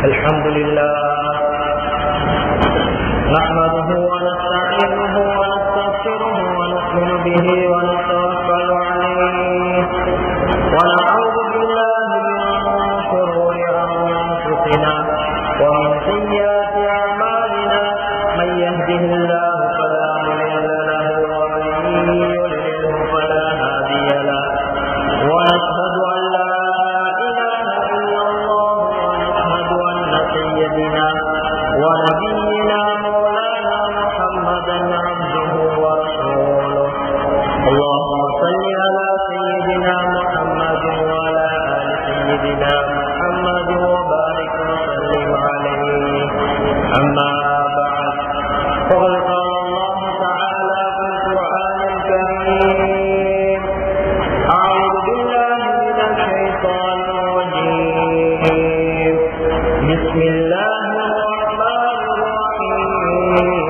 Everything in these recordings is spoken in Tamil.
الحمد لله نحمده ونستعينه ونستغفره ونؤمن به ونتوكل عليه ونعوذ بالله من شرور أنفسنا ومن سيئات أعمالنا من يهده الله فلا مضل له ومن يضلل فلا هادي له ونشهد أن لا إله إلا الله ونشهد أن سيدنا ونبينا مولانا محمدا عبده ورسوله اللهم صل على سيدنا محمد وعلى آل سيدنا محمد وبارك وسلم عليه أما بعد فقد قال الله تعالى في القرآن الكريم أعوذ بالله من الشيطان الرجيم بسم الله الرحمن الرحيم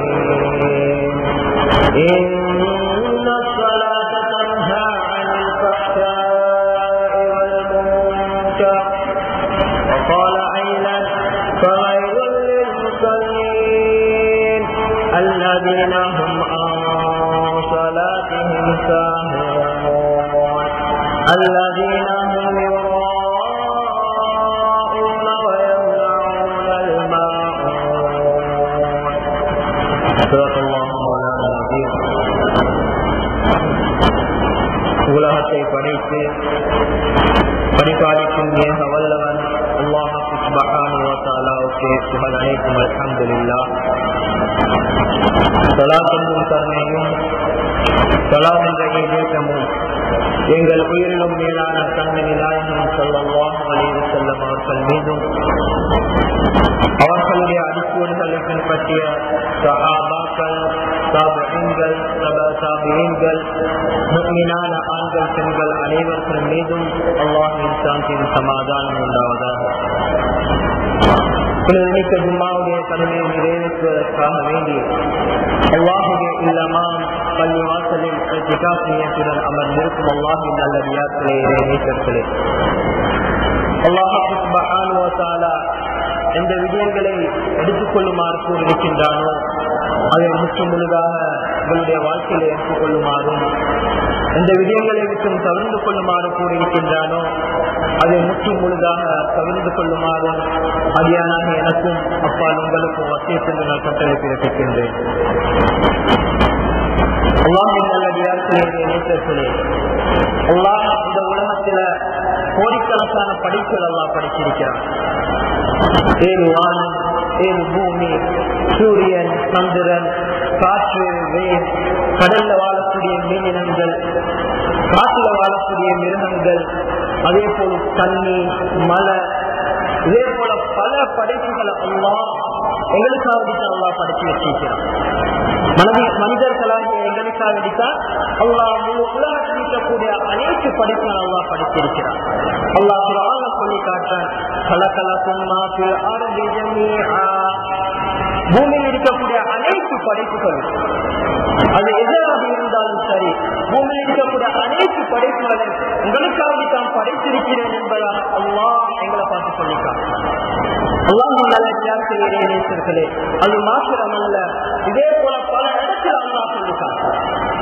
إن الصلاة تنهى عن الفحشاء والمنكر وقال أيضا فويل للمصلين الذين هم عن صلاتهم ساهون الذين هم يراءون ويمنعون الماعون صدق الله مولانا العظيم. உலகத்தை படைத்து பரிபாலிக்கும் ஏக வல்லவன் அல்லாஹ் சுப்ஹானஹு வ தஆலாவுக்கு புகழ் அனைத்தும் அல்ஹம்துலில்லாஹ். ஸலாத்தும் கருணையும் ஸலாம் என்ற ஈடேற்றமும் எங்கள் உயிரிலும் மேலான கண்மணி நாயகம் ஸல்லல்லாஹு அலைஹி வஸல்லம் அவர்கள் மீதும் அவர்களுடைய அடிச்சுவடுகளை பின்பற்றிய சஹாபாக்கள், தாபிஈன்கள், தபா-தாபிஈன்கள், முஃமினான ஆண்கள் பெண்கள் அனைவர்கள் மீதும் அல்லாஹ்வின் சாந்தியும் சமாதானம் உண்டாவதாக. புனிதமிக்க ஜும்மாவுடைய கடமையை நிறைவேற்றுவதற்காக வேண்டி அல்லாஹுடைய இல்லமாம் பள்ளிவாசலில் இத்திகாஃப் நியத்துடன் அமர்ந்திருக்கும் அல்லாஹ்வின் நல்லடியார்களே, நேசர்களே, அல்லாஹ் சுப்ஹானஹு வ தஆலா எந்த விடயங்களை எடுத்துக்கொள்ளுமாறு கூறியிருக்கின்றானோ அதை முற்று முழுதாக உங்களுடைய வாழ்க்கையில எடுத்துக்கொள்ளுமாறும், எந்த விடயங்களை விட்டும் தவிர்த்து கொள்ளுமாறு கூறியிருக்கின்றானோ அதை முற்று முழுதாக தவிர்த்து கொள்ளுமாறும் அடியானாக எனக்கும் அப்பால் உங்களுக்கும் வசியத்தில் நான் கட்டளை பிறப்பிக்கின்றேன். அல்லாஹ்வின் நல்லடியார்களே, நேசர்களே, அல்லாஹ் இந்த உலகத்துல கோடிக்கணக்கான படைப்புகள் அல்லாஹ் படைத்திருக்கிறார். 7 வானம், 7 பூமி, சூரியன், சந்திரன், காற்று, வேர், கடல்ல வாழக்கூடிய மீனினங்கள், காட்டுல வாழக்கூடிய மிருகங்கள், அதே போல தண்ணி, மலை, இதே போல பல படைப்புகளை அல்லாஹ் எங்களுக்காக அல்லாஹ் படைத்து வச்சிருக்கிறார். மனிதர்களாகிய எங்களுக்காக அல்லாஹ் முழு உலகத்தில் இருக்கக்கூடிய அனைத்து படைப்புகள் அல்லாஹ் படைத்திருக்கிறார். அல்லாஹ் குர்ஆன்ல சொல்லி காட்டுறான், கலகலக்கும் மா ஃபில் அர்தி ஜமீஆ, பூமியில் இருக்கக்கூடிய அனைத்து படைப்புகளும் அது எதாக இருந்தாலும் சரி, பூமியில் இருக்கக்கூடிய அனைத்து படைப்புகளை உங்களுக்காக தான் படைத்திருக்கிறேன் என்பதாக அல்லாஹ் எங்களை பார்த்து சொல்லி காட்டுறான். அல்லாஹ் அது மாத்திரமல்ல, இதே போல பல இடத்தில் அல்லாஹ் சொல்லி காட்டுறான்.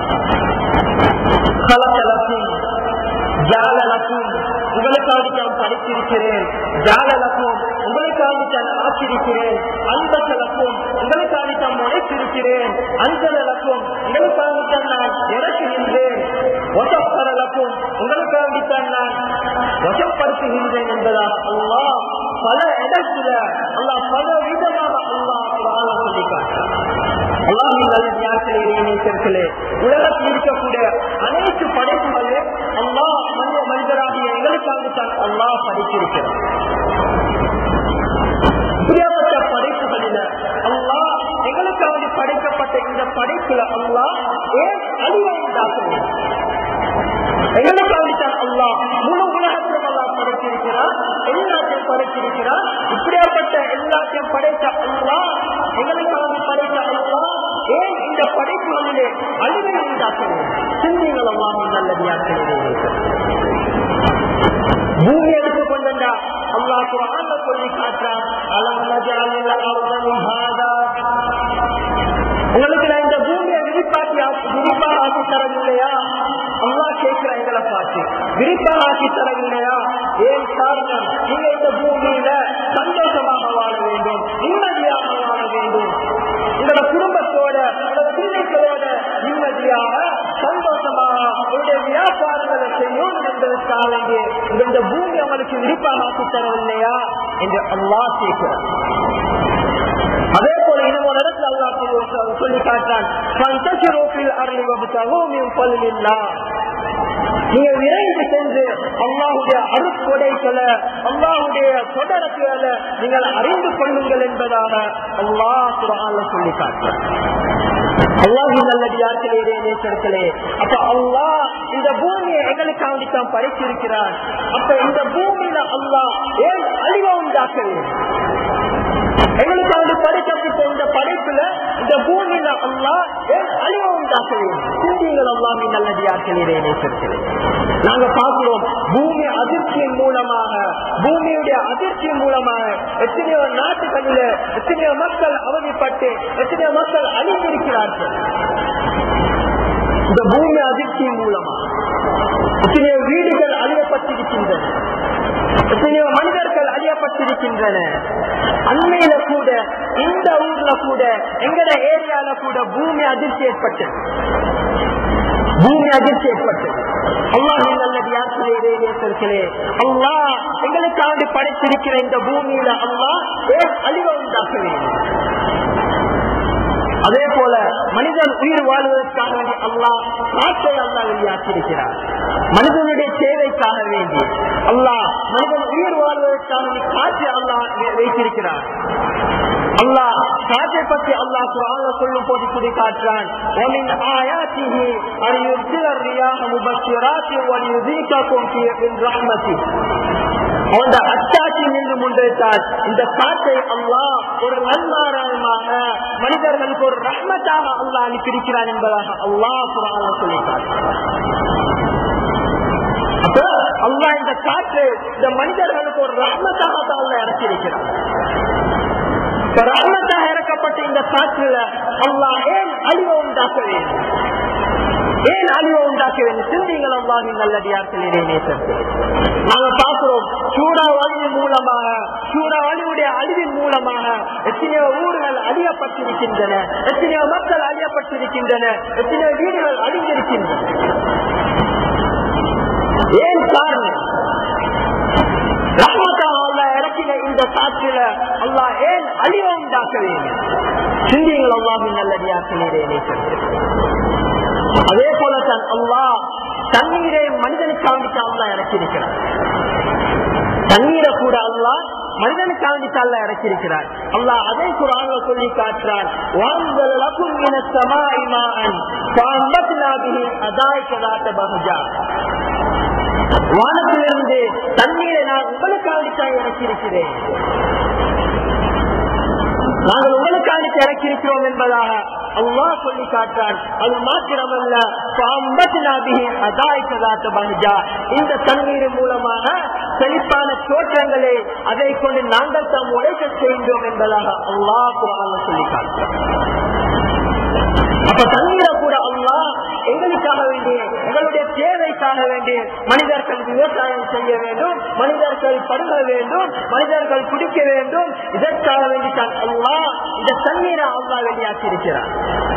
உங்களுக்காக நான் படைத்திருக்கிறேன், ஜாலலக்கும் உங்களுக்காக நான் ஆக்கியிருக்கிறேன், அன்பலக்கும் உங்களுக்காக நான் முளைத்திருக்கிறேன், அஞ்சலக்கும் உங்களுக்காக நான் இறக்குகின்றேன், வசப்பரலக்கும் உங்களுக்காக நான் வசப்படுத்துகின்றேன் என்பதாக அல்லாஹ் பல இடத்துல அல்லாஹ் பல விதமாக அல்லாஹ் சொல்லி காட்டுறான். உலகத்தில் இருக்கக்கூடிய அனைத்து படைப்புகளே அல்லாஹ் மனிதராகிய எங்களுக்காகத்தான் அல்லாஹ் படைத்திருக்கிறார். இப்படியாப்பட்ட படைப்புகளில அல்லாஹ் எங்களுக்காக படைக்கப்பட்ட இந்த படைப்புல அல்லாஹ் ஏன் அழிவை உண்டாக்குகிறார்? எங்களுக்காகத்தான் அல்லாஹ் முழு உலகத்திலும் அல்லாஹ் படைத்திருக்கிறார், எல்லாத்தையும் படைத்திருக்கிறார். இப்படியாப்பட்ட எல்லாத்தையும் படைத்த அல்லாஹ் எங்களுக்காக படைத்த அல்லாஹ் ஏன் இந்த படைப்புகளிலே அழிவை உண்டாக்குகிறார்? சிந்திகள் அல்லாஹ் நல்லடியாக பூமி எடுத்துக்கொண்டா அல்லாஹ் குர்ஆன்ல சொல்லி காட்டுறான், உங்களுக்கு நான் இந்த பூமியை விரிப்பாக ஆக்கி தரவில்லையா? அல்லாஹ் கேட்கிற எங்களை பார்த்து விரிப்பாக ஆக்கி தரவில்லையா? ஏன் காரணம்? நீங்க இந்த பூமியில சந்தோஷமாக வாழ வேண்டும், நிம்மதியாக வாழ வேண்டும், உங்களோட குடும்பத்தோட உங்களோட பிள்ளைகளோட நிம்மதியாக சந்தோஷமாக உங்களுடைய வியாபாரங்களை செய்யும் என்பதற்காக இந்த பூமி அவங்களுக்கு விரிப்பாக ஆக்கி தரவில்லையா என்று அல்லாஹ் கேட்கிறார். அதே போல இன்னும் ஒரு இடத்துல அல்லாஹ் சொல்லி காட்டான், நீங்க விரைந்து சென்று அல்லாஹுடைய அருட்கொடைகளை அல்லாஹுடைய தொடர்களை நீங்கள் அறிந்து கொள்ளுங்கள் என்பதாக அல்லாஹ் குர்ஆன்ல சொல்லி காட்டான். அல்லாஹ்வின் நல்லடியார்களே, நேசர்களே, அப்ப அல்லாஹ் இந்த பூமியை எங்களுக்காக படைத்திருக்கிறார். அப்ப இந்த பூமியில அல்லாஹ் ஏன் அழிவை உண்டாக்க வேண்டும்? எங்களுக்காக படைக்கப்பட்ட இந்த படைப்புல இந்த பூமியில அல்லாஹ் ஏன் அழிவை உண்டாக்க வேண்டும்? சிந்தியுங்கள் அல்லாஹ்வின் நல்லடியார்களே, நேசர்களே. நாங்க பார்க்கிறோம், பூமி அதிர்ச்சியின் மூலமாக, பூமியுடைய அதிர்ச்சியின் மூலமாக எத்தனையோ நாட்டுகளில் எத்தனையோ மக்கள் அவதிப்பட்டு எத்தனையோ மக்கள் அழிந்திருக்கிறார்கள். இந்த பூமி அதிர்ச்சியின் மூலமாக எத்தனையோ வீடுகள் அழியப்பட்டிருக்கின்றன, எத்தனையோ மனிதர்கள் அழியப்பட்டிருக்கின்றன. அண்மையில கூட இந்த ஊர்ல கூட எங்கட ஏரியால கூட பூமி அதிர்ச்சி ஏற்பட்டது. அல்லாஹ்வின் நல்லடியார்களே, நேசர்களே, அல்லாஹ் எங்களுக்காக படைத்திருக்கிற இந்த பூமியில அல்லாஹ் ஏன் அழிவை உண்டாக்க வேண்டும்? அதே போல மனிதன் உயிர் வாழ்வதற்காக வேண்டி அல்லாஹ் காற்றை அல்லாஹ் வெளியாக்கியிருக்கிறார். மனிதனுடைய சேவைக்காக வேண்டி அல்லாஹ் மனிதன் உயிர் வாழ்வதற்காக காற்றை அல்லாஹ் வைத்திருக்கிறார். அல்லாஹ் காற்றை பற்றி அல்லாஹ் குர்ஆன்ல சொல்லும் போது கூறி காட்டுறான், وَمِنْ آيَاتِهِ أَنْ يُرْسِلَ الرِّيَاحَ مُبَشِّرَاتٍ وَلِيُذِيقَكُمْ مِنْ رَحْمَتِهِ. அவன் அச்சாட்சி நின்று முன்வைத்தால் இந்த காற்றை அல்லாஹ் ஒரு நன்மாராயமாக மனிதர்களுக்கு ஒரு ரஹ்மத்தாக அல்லாஹ் அனுப்பியிருக்கிறான் என்பதாக அல்லாஹ் குர்ஆன்ல சொல்லி காட்டுறான். அப்ப அல்லாஹ் இந்த காற்று இந்த மனிதர்களுக்கு ஒரு ரஹ்மத்தாக அல்லாஹ் இறக்கியிருக்கிறான். ரஹ்மத்தாக இறக்கப்பட்ட இந்த காற்றுல அல்லாஹ் ஏன் அழிவை உண்டாக்க வேண்டும்? ஏன் அழிவை உண்டாக்க வேண்டும்? சிந்திங்கள் அல்லாஹ்வின் நல்லடியார்களே, நேசர்களே. நாங்க பார்க்கிறோம், சூறாவளியின் மூலமாக, சூறாவளியுடைய அழிவின் மூலமாக எத்தனையோ ஊர்கள் அழியப்பட்டிருக்கின்றன, எத்தனையோ மக்கள் அழியப்பட்டிருக்கின்றன, எத்தனையோ வீடுகள் அழிந்திருக்கின்றன. ஏன் காரணம்? ரஹ்மத்தாக அல்லாஹ் இறக்கின இந்த காற்றில அல்லாஹ் ஏன் அழிவை உண்டாக்க வேண்டும்? சிந்திங்கள் அல்லாஹ்வின் நல்லடியார்களே, நேசர்களே. அதே போலதான் அல்லாஹ் தண்ணீரை மனிதனுக்காக அல்லாஹ் இறக்கியிருக்கிறார். தண்ணீரை கூட அல்லாஹ் மனிதனுக்காக அல்லாஹ் இறக்கியிருக்கிறார். அல்லாஹ் அதை குர்ஆன்ல சொல்லி காட்டுறான், وَأَنزَلَ لَكُم مِّنَ السَّمَاءِ مَاءً فَأَنبَتْنَا بِهِ حَدَائِقَ ذَاتَ بَهْجَةٍ. வானத்திலிருந்து தண்ணீரை நான் உங்களுக்காக இறக்கியிருக்கிறேன், நாங்கள் உங்களுக்காக இறக்கியிருக்கிறோம் என்பதாக அல்லாஹ் சொல்லி காட்டான். அது மாத்திரமல்ல, இந்த தண்ணீர் மூலமாக செழிப்பான தோற்றங்களை அதை கொண்டு நாங்கள் தாம் உழைக்க செய்தோம் என்பதாக அல்லாஹ் குர்ஆன்ல சொல்லி காட்டான். அப்ப தண்ணீரை கூட அல்லாஹ் எங்களுக்காக வேண்டிய, எங்களுடைய தேவைக்காக வேண்டிய மனிதர்கள் விவசாயம் செய்ய வேண்டும், மனிதர்கள் பருக வேண்டும், மனிதர்கள் குடிக்க வேண்டும், இதற்காக வேண்டித்தான் அல்லாஹ் இந்த தண்ணீரை அல்லாஹ் வெளியாக்கி இருக்கிறார்.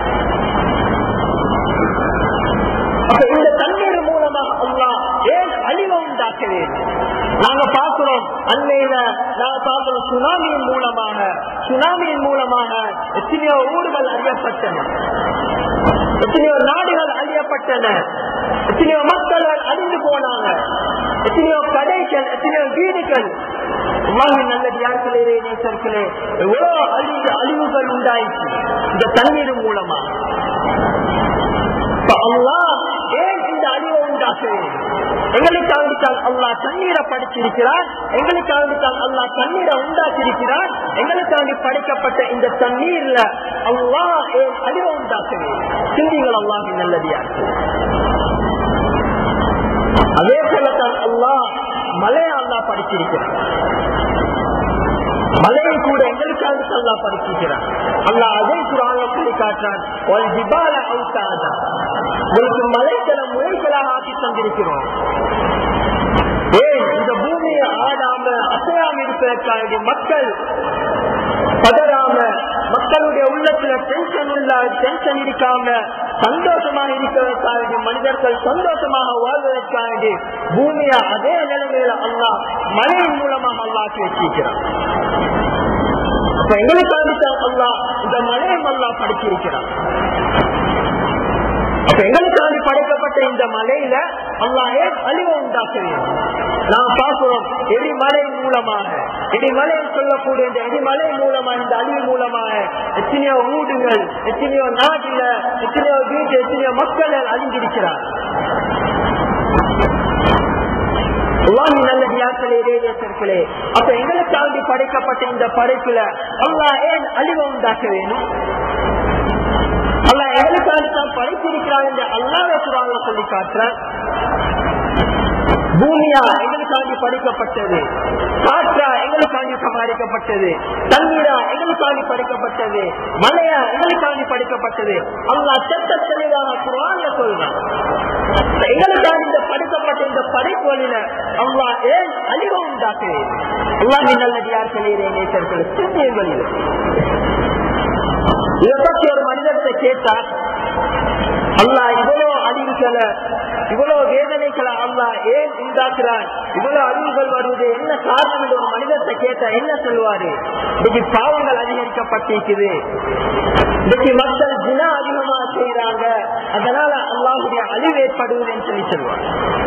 அப்ப இந்த தண்ணீர் மூலமாக அல்லாஹ் ஏன் அழிவை உண்டாக்க வேண்டும்? நாங்க பார்க்கிறோம், அண்மையில நாங்க பார்க்கிறோம், சுனாமியின் மூலமாக எத்தனையோ ஊர்கள் அழியப்பட்டன, எத்தனையோ நாடுகள் அழியப்பட்டன, எத்தனையோ மக்கள் அழிந்து போனாங்க, எத்தனையோ கடைகள், எத்தனையோ வீடுகள். நல்லடியார்களே, நேசர்களே, எவ்வளவு அழிவுகள் உண்டாயிற்று இந்த தண்ணீர் மூலமா. அல்லாஹ் ஏன் இந்த அழிவை உண்டாக்க வேண்டும்? எங்களுக்காகத்தான் அல்லாஹ் தண்ணீரை படைத்திருக்கிறார், எங்களுக்காகத்தான் அல்லாஹ் தண்ணீரை உண்டாக்கியிருக்கிறார். எங்களுக்காக படைக்கப்பட்ட இந்த தண்ணீர்ல அல்லாஹ் ஏன் அழிவை உண்டாக்க வேண்டும்? சிந்திகள் அல்லாஹ்வின் நல்லடியார்களே. அதே போலத்தான் அல்லாஹ் மலையை அல்லாஹ் படைத்திருக்கிறார். மலையை கூட எங்களுக்கு எங்களுக்காக அல்லாஹ் படிக்கிறான். அல்லாஹ் அதே குர்ஆன்ல சொல்லி காட்டுறான், வல் ஜிபால அவுதாதா, உங்களுக்கு மலைகளை முளைகளாக ஆக்கி தந்திருக்கிறோம். இந்த பூமியை ஆடாம அசையாம இருப்பதற்காக மக்கள் பதறாம, மக்களுடைய உள்ளத்துல டென்ஷன் இருக்காம சந்தோஷமாக இருக்கிறதற்காக, மனிதர்கள் சந்தோஷமாக வாழ்வதற்காக பூமியை அதே நிலைமையில அல்லாஹ் மழையின் மூலமாக அல்லாஹ் வச்சிருக்கிறான். அப்ப எங்களுக்காக அல்லாஹ் இந்த மழையும் அல்லாஹ் படிச்சிருக்கிறான். அப்ப எங்களுக்காக படைக்கப்பட்ட இந்த மலையில அல்லாஹ் அழிவை உண்டாக்க வேண்டும். நாம் பார்க்கிறோம் எரிமலை மூலமாக, எரிமலை சொல்லக்கூடிய இந்த எரிமலை மூலமா, இந்த அழிவு மூலமாக எத்தனையோ ஊடுகள், எத்தனையோ நாட்டில, எத்தனையோ வீட்டு, எத்தனையோ மக்கள் அழிந்திருக்கிறார். நல்லே, அப்ப எங்களுக்காக படைக்கப்பட்ட இந்த படைப்புல அல்லாஹ் ஏன் அழிவை உண்டாக்க வேணும்? அல்லாஹ் எங்களுக்காக படைத்திருக்கிறார் என்று அல்லாஹ் குர்ஆன்ல சொல்லி காட்டுறார். பூமியா எங்களுக்காண்டி படைக்கப்பட்டது, காற்றா எங்களுக்காண்டி சமாளிக்கப்பட்டது, தண்ணீரா எங்களுக்காண்டி படைக்கப்பட்டது, மலையா எங்களுக்காண்டி படைக்கப்பட்டது. அல்லாஹ் சட்ட தெளிவாக குர்ஆன்ல சொல்றான். எங்களுக்காக இந்த படைக்கப்பட்ட இந்த படைப்புகளில அல்லாஹ் ஏன் அழிவை உண்டாக்குவேன்? அல்லாஹ்வின் நல்லடியார்களே, நேசர்களே, சிந்தியுங்கள். இதை பற்றி ஒரு மனிதத்தை கேட்டார், அல்லாஹ் இவ்வளவு அழிவுகளை, இவ்வளவு வேதனைகளை அல்லாஹ் ஏன் உண்டாக்குறான், இவ்வளவு அழிவுகள் வருவது என்ன காரணம் என்று ஒரு மனிதத்தை கேட்டா என்ன சொல்வாரு? இன்னைக்கு பாவங்கள் அதிகரிக்கப்பட்டிருக்குது, இன்னைக்கு மக்கள் ஜினா அதிகமா செய்யறாங்க, அதனால அல்லாஹ்வுடைய அழிவு ஏற்படுவதுன்னு சொல்லி சொல்வார்.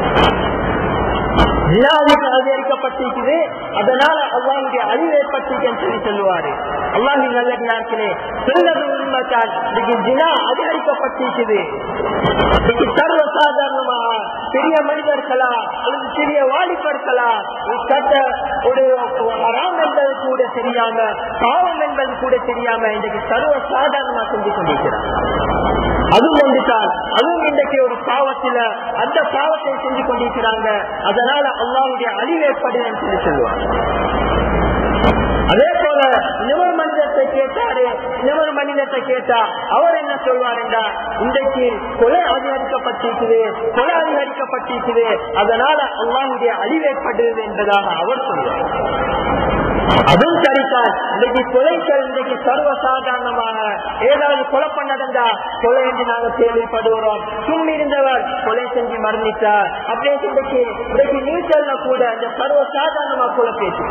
அதிகரிக்கப்பட்டிருக்குது, அதனால அல்லாஹ்வுடைய அழிவு ஏற்பட்டிருக்குன்னு சொல்லி சொல்லுவாரு. அல்லாஹ்வின் நல்லடியார்களே, சொல்வது உண்மைதான். இன்னைக்கு ஜினா அதிகரிக்கப்பட்டிருக்குது. இன்னைக்கு சர்வ சாதாரணமாக பெரிய மனிதர்களா அல்லது சிறிய வாலிபர்களா ஒரு ஹராம் என்பது கூட தெரியாம, பாவம் என்பது கூட தெரியாம இன்றைக்கு சர்வ சாதாரணமா செஞ்சு கொண்டிருக்கிறார். அதுவும் வந்துட்டால் அதுவும் இன்றைக்கு ஒரு பாவத்துல அந்த பாவத்தை செஞ்சு கொண்டிருக்கிறாங்க. அதனால அல்லாஹ்வுடைய அழிவு ஏற்படுதுன்னு சொல்லி சொல்லுவாங்க. அதே போல இன்னொரு மனிதத்தை கேட்டாரு, இன்னொரு மனிதத்தை கேட்டா அவர் என்ன சொல்வார் என்றால், இன்றைக்கு கொலை அதிகரிக்கப்பட்டிருக்குது, கொலை அதிகரிக்கப்பட்டிருக்குது, அதனால அல்லாஹ்வுடைய அழிவு ஏற்படுது என்பதாக அவர் சொல்வார். அதுவும் சரிதான். இன்றைக்கு கொலைகள் இன்றைக்கு சர்வசாதாரணமாக ஏதாவது குழப்பம் நடந்தா கொலை என்று நாங்கள் கேள்விப்படுகிறோம். சும்மி இருந்தவர் கொலை செஞ்சு மரணித்தார் அப்படியே இன்றைக்கு நீச்சல்ல கூட இந்த சர்வசாதாரணமா கொலை பேச்சு.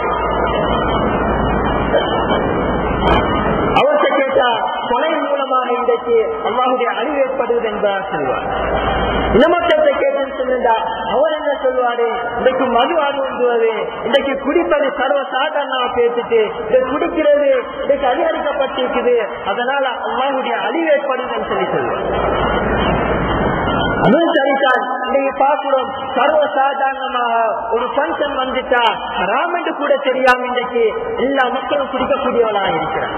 அவர்கிட்ட கேட்டா கொலை மூலமாக இன்றைக்கு அல்லாஹ்வுடைய அழிவு ஏற்படுவது என்பதாக சொல்வார். இனமற்றத்தை கேட்டேன்னு சொல்லுண்டா அவர் என்ன சொல்வாரு? இன்றைக்கு மது அருந்துவது, இன்றைக்கு குடிப்பது சர்வசாதாரணமா பேசிட்டு இதை குடிக்கிறது இன்றைக்கு அதிகரிக்கப்பட்டிருக்குது, அதனால அல்லாஹ்வுடைய அழிவு ஏற்படுதுன்னு சொல்லி சொல்வார். அதுவும் சரிதான். இன்னைக்கு பார்க்கிறோம் சர்வசாதாரணமாக ஒரு பங்கன் வந்துட்டா ஹராம் என்று கூட தெரியாம இன்றைக்கு எல்லா மக்களும் குடிக்கக்கூடியவளாக இருக்கிறார்.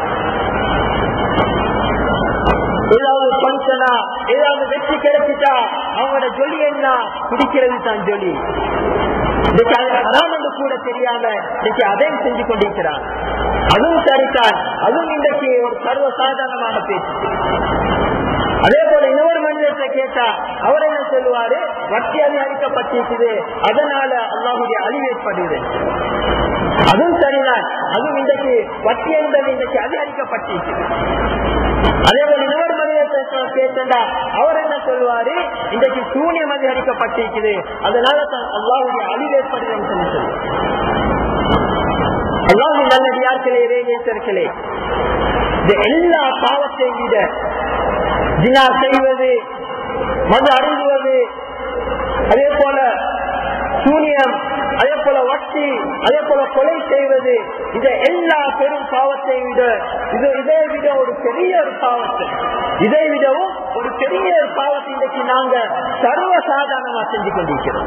ஏதாவது பங்கனா ஏதாவது வெற்றி கிடைச்சிட்டா அவங்களோட ஜொலி என்ன? குடிக்கிறது தான் ஜொலி. இன்னைக்கு ஹராம் என்று கூட தெரியாம இன்னைக்கு அதையும் செஞ்சு கொண்டிருக்கிறார். அதுவும் சரிதான். அதுவும் இன்றைக்கு ஒரு சர்வசாதாரணமான பேச்சு. அதே போல இன்னொரு மனிதத்தை கேட்டா அவர் என்ன சொல்லுவாரு? வட்டி அதிகரிக்கப்பட்டிருக்குது, அதனால அல்லாஹ்வுடைய அழிவு ஏற்படுது. அதுவும் சரிதான். அதுவும் இன்றைக்கு வட்டி என்பது இன்றைக்கு அதிகரிக்கப்பட்டிருக்குது. அதே போல இன்னொரு மனிதத்தை கேட்டா அவர் என்ன சொல்லுவாரு? இன்றைக்கு சூனியம் அதிகரிக்கப்பட்டிருக்குது, அதனால தான் அல்லாஹ்வுடைய அழிவு ஏற்படுதுன்னு சொல்லி சொல்லுவார். அல்லாஹ்வின் நல்லடியார்களே, நேசர்களே, இந்த எல்லா பாவத்தை விட ஜினா செய்வது, மது அருந்துவது, அதே போல சூனியம், அதே போல வட்டி, அதே போல கொலை செய்வது, இந்த எல்லா பெரும் பாவத்தை விட இதை விட ஒரு பெரிய ஒரு பாவத்தை, இதை விடவும் ஒரு பெரிய ஒரு பாவத்தை இன்றைக்கு நாங்க சர்வசாதாரணமா செஞ்சு கொண்டிருக்கிறோம்.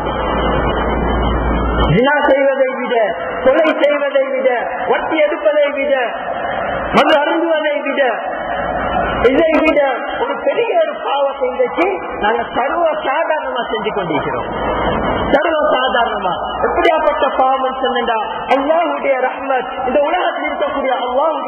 ஜினா செய்வதை விட, கொலை செய்வதை விட, வட்டி எடுப்பதை விட, மது அருந்துவதை விட, இதை விட ஒரு பெரிய ஒரு பாவத்தை இன்றைக்கு நாங்க சர்வசாதாரணமா செஞ்சு கொண்டிருக்கிறோம். சர்வசாதாரணமா எப்படியாப்பட்ட பாவம் சொன்னா அல்லாஹ்வுடைய ரஹ்மத், இந்த உலகத்தில் இருக்கக்கூடிய அல்லாஹ்வுடைய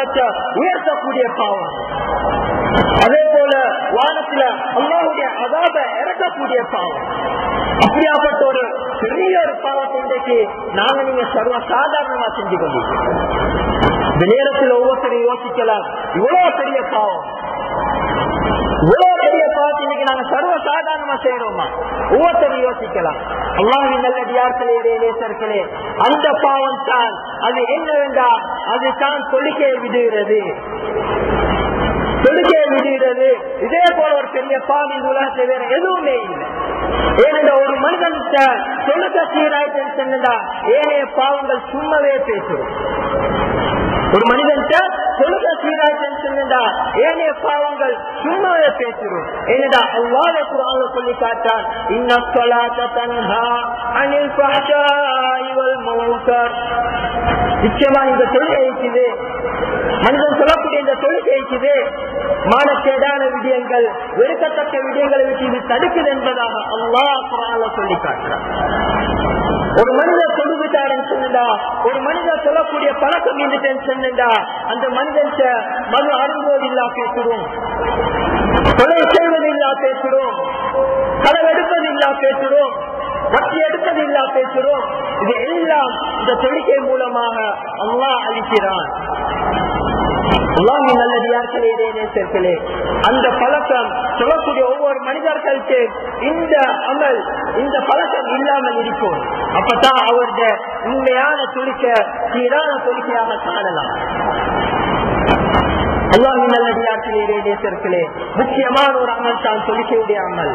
உள்ளத்தை உயர்த்தக்கூடிய பாவம். அதே போல வானத்துல அல்லாஹ்வுடைய அதாப இறக்கக்கூடிய பாவம். அப்படியாப்பட்ட ஒரு பெரிய ஒரு பாவத்தை இன்றைக்கு நாங்க நீங்க சர்வ சாதாரணமா செஞ்சு கொண்டிருக்கோம். இந்த நேரத்தில் ஒவ்வொருத்தரையும் யோசிக்கலாம், இவ்வளவு பெரிய பாவம், இவ்வளவு பெரிய பாவத்தை இன்னைக்கு நாங்க சர்வ சாதாரணமா செய்யறோமா? ஒவ்வொருத்தரையும் யோசிக்கலாம். அல்லாஹ்வின் நல்லடியார்களே, நேசர்களே, அந்த பாவம் தான் அது என்னவென்றா அது தான் தொழுகையை விடுகிறது. தொழுகையை விடுகிறது. இதே போல ஒரு பெரிய பாவம் இந்த உலகத்தில் வேற எதுவுமே இல்லை. ஏனென்ற ஒரு மனிதன் தொழுகை சீராயிட்டு சொன்னா ஏனைய பாவங்கள் சும்மாவே பேசும். ஒரு மனிதன் தொழுகை சீராயிட்டு சொன்னா ஏனைய பாவங்கள் சும்மாவே பேசுறோம். ஏனென்றா அல்லாஹ் குர்ஆன்ல சொல்லி காட்டான், இன்ன ஸலாத்த தன்ஹா அனில் ஃபஹ்ஷாஇ வல் முன்கர். நிச்சயமா இந்த தொழுகை இருக்குது, மனிதன் சொல்லக்கூடிய இந்த தொழுகை இருக்குது, மானக்கேடான விடயங்கள், வெறுக்கத்தக்க விடயங்களை விட்டு இது தடுக்குது என்பதாக அல்லாஹ் குர்ஆன்ல சொல்லி காட்டுறான். ஒரு மனிதர் தொழுவிட்டாருன்னு சொன்னா, ஒரு மனிதர் சொல்லக்கூடிய பழக்கம் இருந்துட்டேன்னு சொன்னா, அந்த மனிதன் மது அரும்போது இல்லா பேசுறோம், கொலை செய்வது இல்லா பேசுறோம், களவெடுப்பது இல்லா பேசுறோம், வட்டி எடுப்பது இல்லா பேசுறோம். இது எல்லாம் இந்த தொழுகை மூலமாக அல்லாஹ் அளிக்கிறான். அல்லாஹ்வின் நல்லடியார்களே, நேசர்களே, அந்த பழக்கம் சொல்லக்கூடிய ஒவ்வொரு மனிதர்களுக்கு இந்த அமல், இந்த பழக்கம் இல்லாமல் இருக்கும். அப்பதான் அவருடைய உண்மையான தொழுகை சீரான தொழுகையாக காணலாம். அல்லாஹ்வின் நல்லடியார்களே, நேசர்களே, முக்கியமான ஒரு அமல் தான் தொழுகையுடைய அமல்.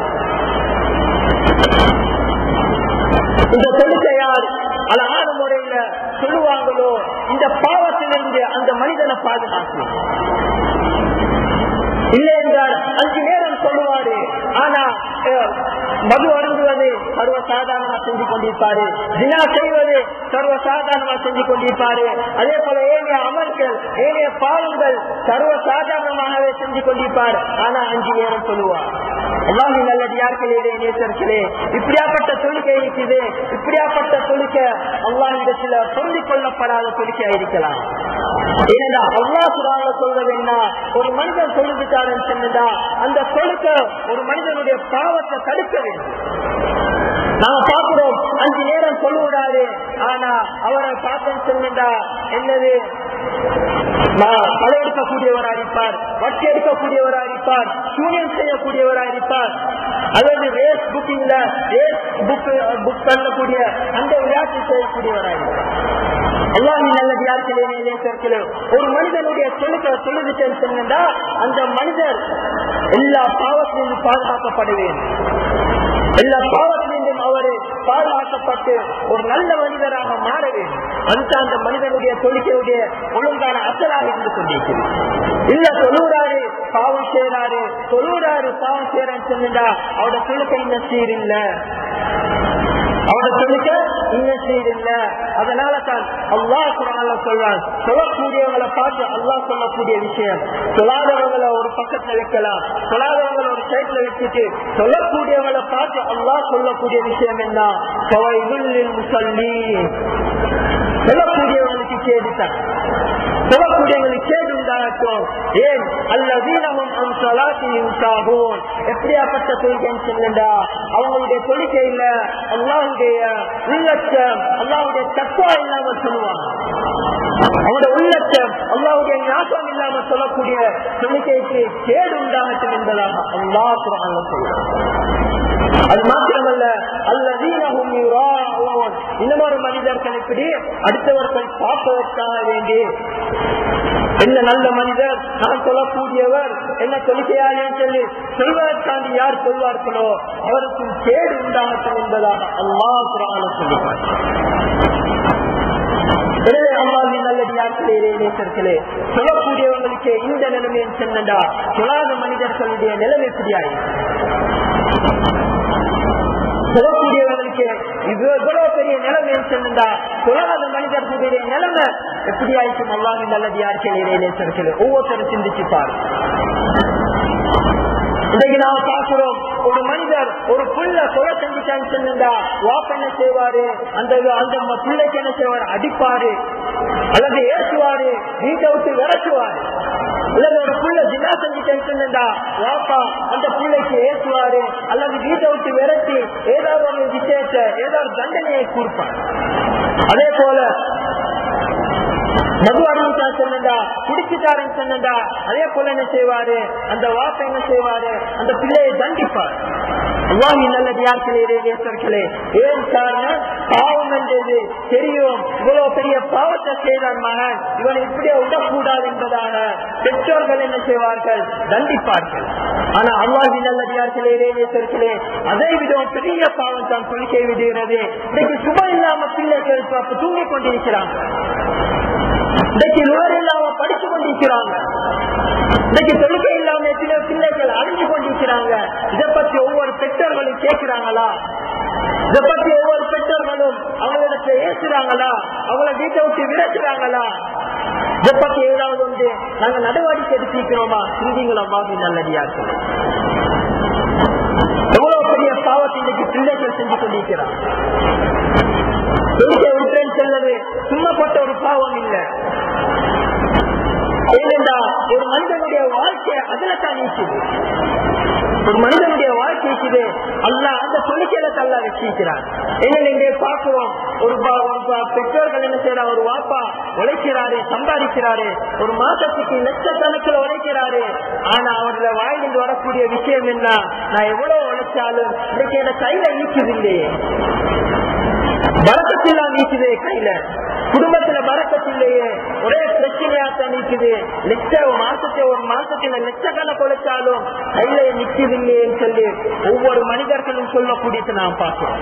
இந்த தொழுகையால் அழகான முறையில சொல்லுவாங்களோ இந்த பாவத்திலிருந்து அந்த மனிதனை பாதுகாக்கும். இல்லை என்றால் 5 நேரம் சொல்லுவாரு, ஆனா மது அருந்துவது சர்வ சாதாரணமா செஞ்சு கொண்டிருப்பாரு, தினா செய்வது சர்வ சாதாரணமா செஞ்சு கொண்டிருப்பாரு. அதே போல ஏனைய அமல்கள், ஏனைய பாவங்கள் சர்வ சாதாரணமாகவே செஞ்சு கொண்டிருப்பார். ஆனா 5 நேரம் சொல்லுவார். அல்லாஹ்வின் நல்லடியார்களே, நேசர்களே, இப்படியாப்பட்ட தொழுகை இருக்குது. இப்படியாப்பட்ட தொழுகை அல்லாஹ்விடத்தில் பொருந்திக் கொள்ளப்படாத தொழுகையா இருக்கலாம். ஏனென்றா அல்லாஹ் குர்ஆன்ல சொல்றது என்ன, ஒரு மனிதன் தொழுதுட்டாருன்னு சொன்னா அந்த தொழுகை ஒரு மனிதனுடைய பாவத்தை தடுக்க வேண்டும். நாங்க பார்க்கிறோம் 5 நேரம் சொல்லுவாரு, ஆனா அவரை பார்த்தேன்னு சொன்னா என்னது, களை எடுக்கக்கூடியவராக இருப்பார், வட்டி எடுக்கக்கூடியவராக இருப்பார், சூனியம் செய்யக்கூடியவராக இருப்பார், அதாவது ரேஸ் புக்கிங்ல ரேஸ் புக் பண்ணக்கூடிய அந்த விளையாட்டு செய்யக்கூடியவராக இருப்பார். அல்லாஹ்வின் நல்லடியார்களே, நேசர்களே, ஒரு மனிதனுடைய தொழுதுட்டேன்னு சொன்னா அந்த மனிதர் எல்லா பாவத்திலிருந்து பாதுகாக்கப்பட வேண்டும். எல்லா பாவத்திலிருந்தும் அவரு பாதுகாக்கப்பட்டு ஒரு நல்ல மனிதராக மாற வேண்டும். அதுதான் அந்த மனிதனுடைய தொழுகையுடைய ஒழுங்கான அசலாக இருந்து கொண்டிருக்கிறது. இல்ல தொழுறாரு பாவம் செய்யறாரு, தொழுறாரு பாவம் செய்யறான்னு சொன்னா அவருடைய தொழுகை இன்னும் சீரில்ல, அவருடைய தொழுகை இன்னும் சீரில்ல. அதனால தான் அல்லாஹ் குர்ஆன்ல சொல்றான், சொல்லக்கூடியவங்களை பார்த்து அல்லாஹ் சொல்லக்கூடிய விஷயம், சொல்லாதவங்களை ஒரு பக்கத்துல வைக்கலாம், சொல்லாதவங்களை ஒரு சைட்ல வச்சுட்டு சொல்லக்கூடியவங்களை பார்த்து அல்லாஹ் சொல்லக்கூடிய விஷயம் என்ன, சொல்லக்கூடியவங்களுக்கு கேடுதான், சொல்லக்கூடியவங்களுக்கு கேடு உண்டாகும். ஏன் அல்லதீனஹும் அன் ஸலாத்திஹிம் சாஹூன். எப்படியாப்பட்ட தொழுகைன்னு சொல்லுண்டா அவங்களுடைய தொழுகையில அல்லாஹ்வுடைய உள்ளச்சம், அல்லாஹ்வுடைய தக்வா இல்லாம சொல்லுவாங்க. அவங்களுடைய உள்ளச்சம், அல்லாஹ்வுடைய ஞாபகம் இல்லாம சொல்லக்கூடிய தொழுகைக்கு கேடு உண்டாகட்டும் என்பதாக அல்லாஹ் குர்ஆன்ல சொல்றான். அது மாத்திரமல்ல, அல்லதீனஹும் யுராஊன். இன்னொரு மனிதர்கள் இப்படி அடுத்தவர்கள் பார்ப்பதற்காக வேண்டி, என்ன நல்ல மனிதர், நான் சொல்லக்கூடியவர், என்ன தொழுகையாளேன்னு சொல்லி சொல்வதற்காண்டி யார் சொல்வார்களோ அவருக்கு கேடு உண்டாகட்டும் என்பதாக அல்லாஹ் குர்ஆன்ல சொல்லுவார். எனவே அல்லாஹ்வின் நல்லடியார்களே, நேசர்களே, சொல்லக்கூடியவர்களுக்கு இந்த நிலைமையை சொன்னா சொல்லாத மனிதர்களுடைய நிலைமை எப்படியாயிருக்கு? சொல்லக்கூடியவர்களுக்கு இவ்வளவு பெரிய நிலைமை சொன்னா சொல்லாத மனிதர்களுடைய நிலைமை எப்படி ஆயிடுச்சு? அல்லாஹ்வின் நல்லடியார்களே, நேசர்களே, ஒவ்வொருத்தரும் சிந்திச்சுப்பார். இன்னைக்கு நாம பார்க்கிறோம், ஒரு மனிதர் ஒரு புள்ள கொலை செஞ்சுட்டான்னு சொன்னா வாப்ப என்ன செய்வாரு, அந்த பிள்ளைக்கு என்ன செய்வாரு, அடிப்பாரு. அல்லது ஏற்றுவாரு, வீட்டை விட்டு விரட்டுவாரு. அல்லது ஒரு புள்ள ஜினா செஞ்சுட்டா வாப்பா அந்த பிள்ளைக்கு ஏற்றுவாரு, அல்லது வீட்டை விட்டு விரட்டி ஏதாவது ஒரு விஷயத்தை ஏதாவது தண்டனையை கொடுப்பார். அதே போல மது அருந்தா சொன்னா குடிச்சுட்டாருன்னு சொன்னா அதே போல என்ன செய்வாரு, அந்த வாப்பை என்ன செய்வாரு, அந்த பிள்ளையை தண்டிப்பார். நல்லே ஏன் காரணம், பாவம் என்றது தெரியும், இவ்வளவு பெரிய பாவத்தை செய்தான் மகன், இவனை இப்படியே விடக்கூடாது என்பதாக பெற்றோர்கள் என்ன செய்வார்கள், தண்டிப்பார்கள். ஆனா அல்லாஹ்வின் நல்லடியார்களே இறைநேசர்களே, அதை விட பெரிய பாவம் தான் தொழுகை விடுகிறது. இன்னைக்கு சுப இல்லாம பிள்ளைகள் தூங்கிக் கொண்டிருக்கிறாங்க, இன்னைக்கு நுகர் இல்லாம படிச்சு கொண்டிருக்கிறாங்க, இன்னைக்கு தொழுகை இல்லாம சில பிள்ளைகள் அழிஞ்சு கொண்டிருக்கிறாங்க. இதை பற்றி ஒவ்வொரு பெற்றோர்களும் கேட்கிறாங்களா? இதை பற்றி ஒவ்வொரு பெற்றோர்களும் அவங்களிடத்தை ஏசுறாங்களா? அவங்களை வீட்டை விட்டு விரட்டுறாங்களா? இதை பற்றி ஏதாவது ஒன்று நாங்க நடவடிக்கை எடுத்திருக்கிறோமா? சிந்திங்களா நல்லடியார்கள், எவ்வளவு பெரிய பாவத்தை இன்னைக்கு பிள்ளைகள் செஞ்சு கொண்டிருக்கிறாங்க. தொழுகை விட்டேன்னு செல்லது சும்மா போட்ட ஒரு பாவம் இல்லை. ஏனென்றா ஒரு மனிதனுடைய வாழ்க்கை அதுல தான் நீக்குது, ஒரு மனிதனுடைய வாழ்க்கை இருக்குது. அல்லாஹ் அந்த தொழுகையில தள்ளா வச்சிருக்கிறார். என்ன இங்கே பார்க்கிறோம், ஒரு பெற்றோர்கள் என்ன செய்யற, ஒரு வாப்பா உழைக்கிறாரு, சம்பாதிக்கிறாரு, ஒரு மாசத்துக்கு லட்சக்கணக்கில் உழைக்கிறாரு. ஆனா அவர்ல வாயிலிருந்து வரக்கூடிய விஷயம் என்ன, நான் எவ்வளவு உழைச்சாலும் இன்னைக்கு என்ன கையில நீக்குது இல்லையே, பரக்கத்தில்லாம் நீக்குது கையில, குடும்பத்துல பரக்கத்தில்லையே, ஒரே பிரச்சனையாத்தான் நீக்குது. ஒரு மாசத்துல லட்சக்கணக்கு உழைச்சாலும் கையில நிக்குதில்லையேன்னு சொல்லி ஒவ்வொரு மனிதர்களும் சொல்லக்கூடியதை நாம் பார்க்கிறோம்,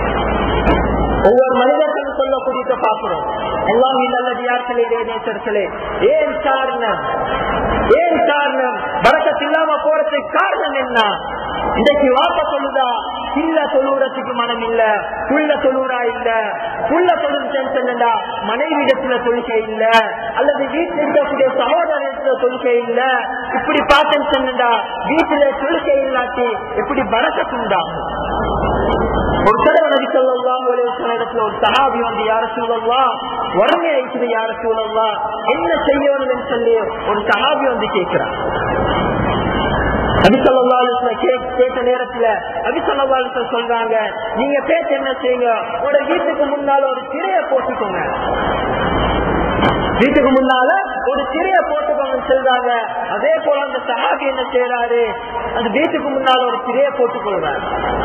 ஒவ்வொரு மனிதர்களும் சொல்லக்கூடியதை பார்க்கிறோம். எல்லாம் நல்லடியார்களே நேசர்களே, ஏன் காரணம், ஏன் காரணம், பரக்கத்தில்லாம போறதுக்கு காரணம் என்ன? இன்றைக்கு வாப்ப சொல்லுதா, இல்ல தொழுறதுக்கு மனம் இல்ல, புள்ள தொழுறா இல்ல, புள்ள தொழுச்சா மனைவிடத்துல தொழுகை இல்ல, அல்லது வீட்டில் இருக்கக்கூடிய சகோதரத்துல தொழுகை இல்ல, இப்படி பார்த்தேன்னு சொன்னா வீட்டுல தொழுகை இல்லாட்டி எப்படி பரக்கத்துண்டாகும்? ஒரு தடவை நபி ஸல்லல்லாஹு அலைஹி வஸல்லம் இடத்துல ஒரு சஹாபி வந்து, யா ரசூலல்லாஹ் வறுமை ஆயிடுச்சு, யா ரசூலல்லாஹ் என்ன செய்யணும்னு சொல்லி ஒரு சஹாபி வந்து கேட்கிறார். நபி ஸல்லல்லாஹு அலைஹி வஸல்லம் கேட்ட நேரத்துல நபி ஸல்லல்லாஹு அலைஹி வஸல்லம் சொல்றாங்க, நீங்க பேச்சு என்ன செய்யுங்க, உங்களோட வீட்டுக்கு முன்னால ஒரு திரைய போட்டுக்கோங்க, வீட்டுக்கு முன்னால ஒரு திரைய போட்டுக்கோங்கன்னு சொல்றாங்க. அதே போல அந்த சஹாபி என்ன செய்யறாரு, அந்த வீட்டுக்கு முன்னால ஒரு திரைய போட்டுக்கொள்றாரு.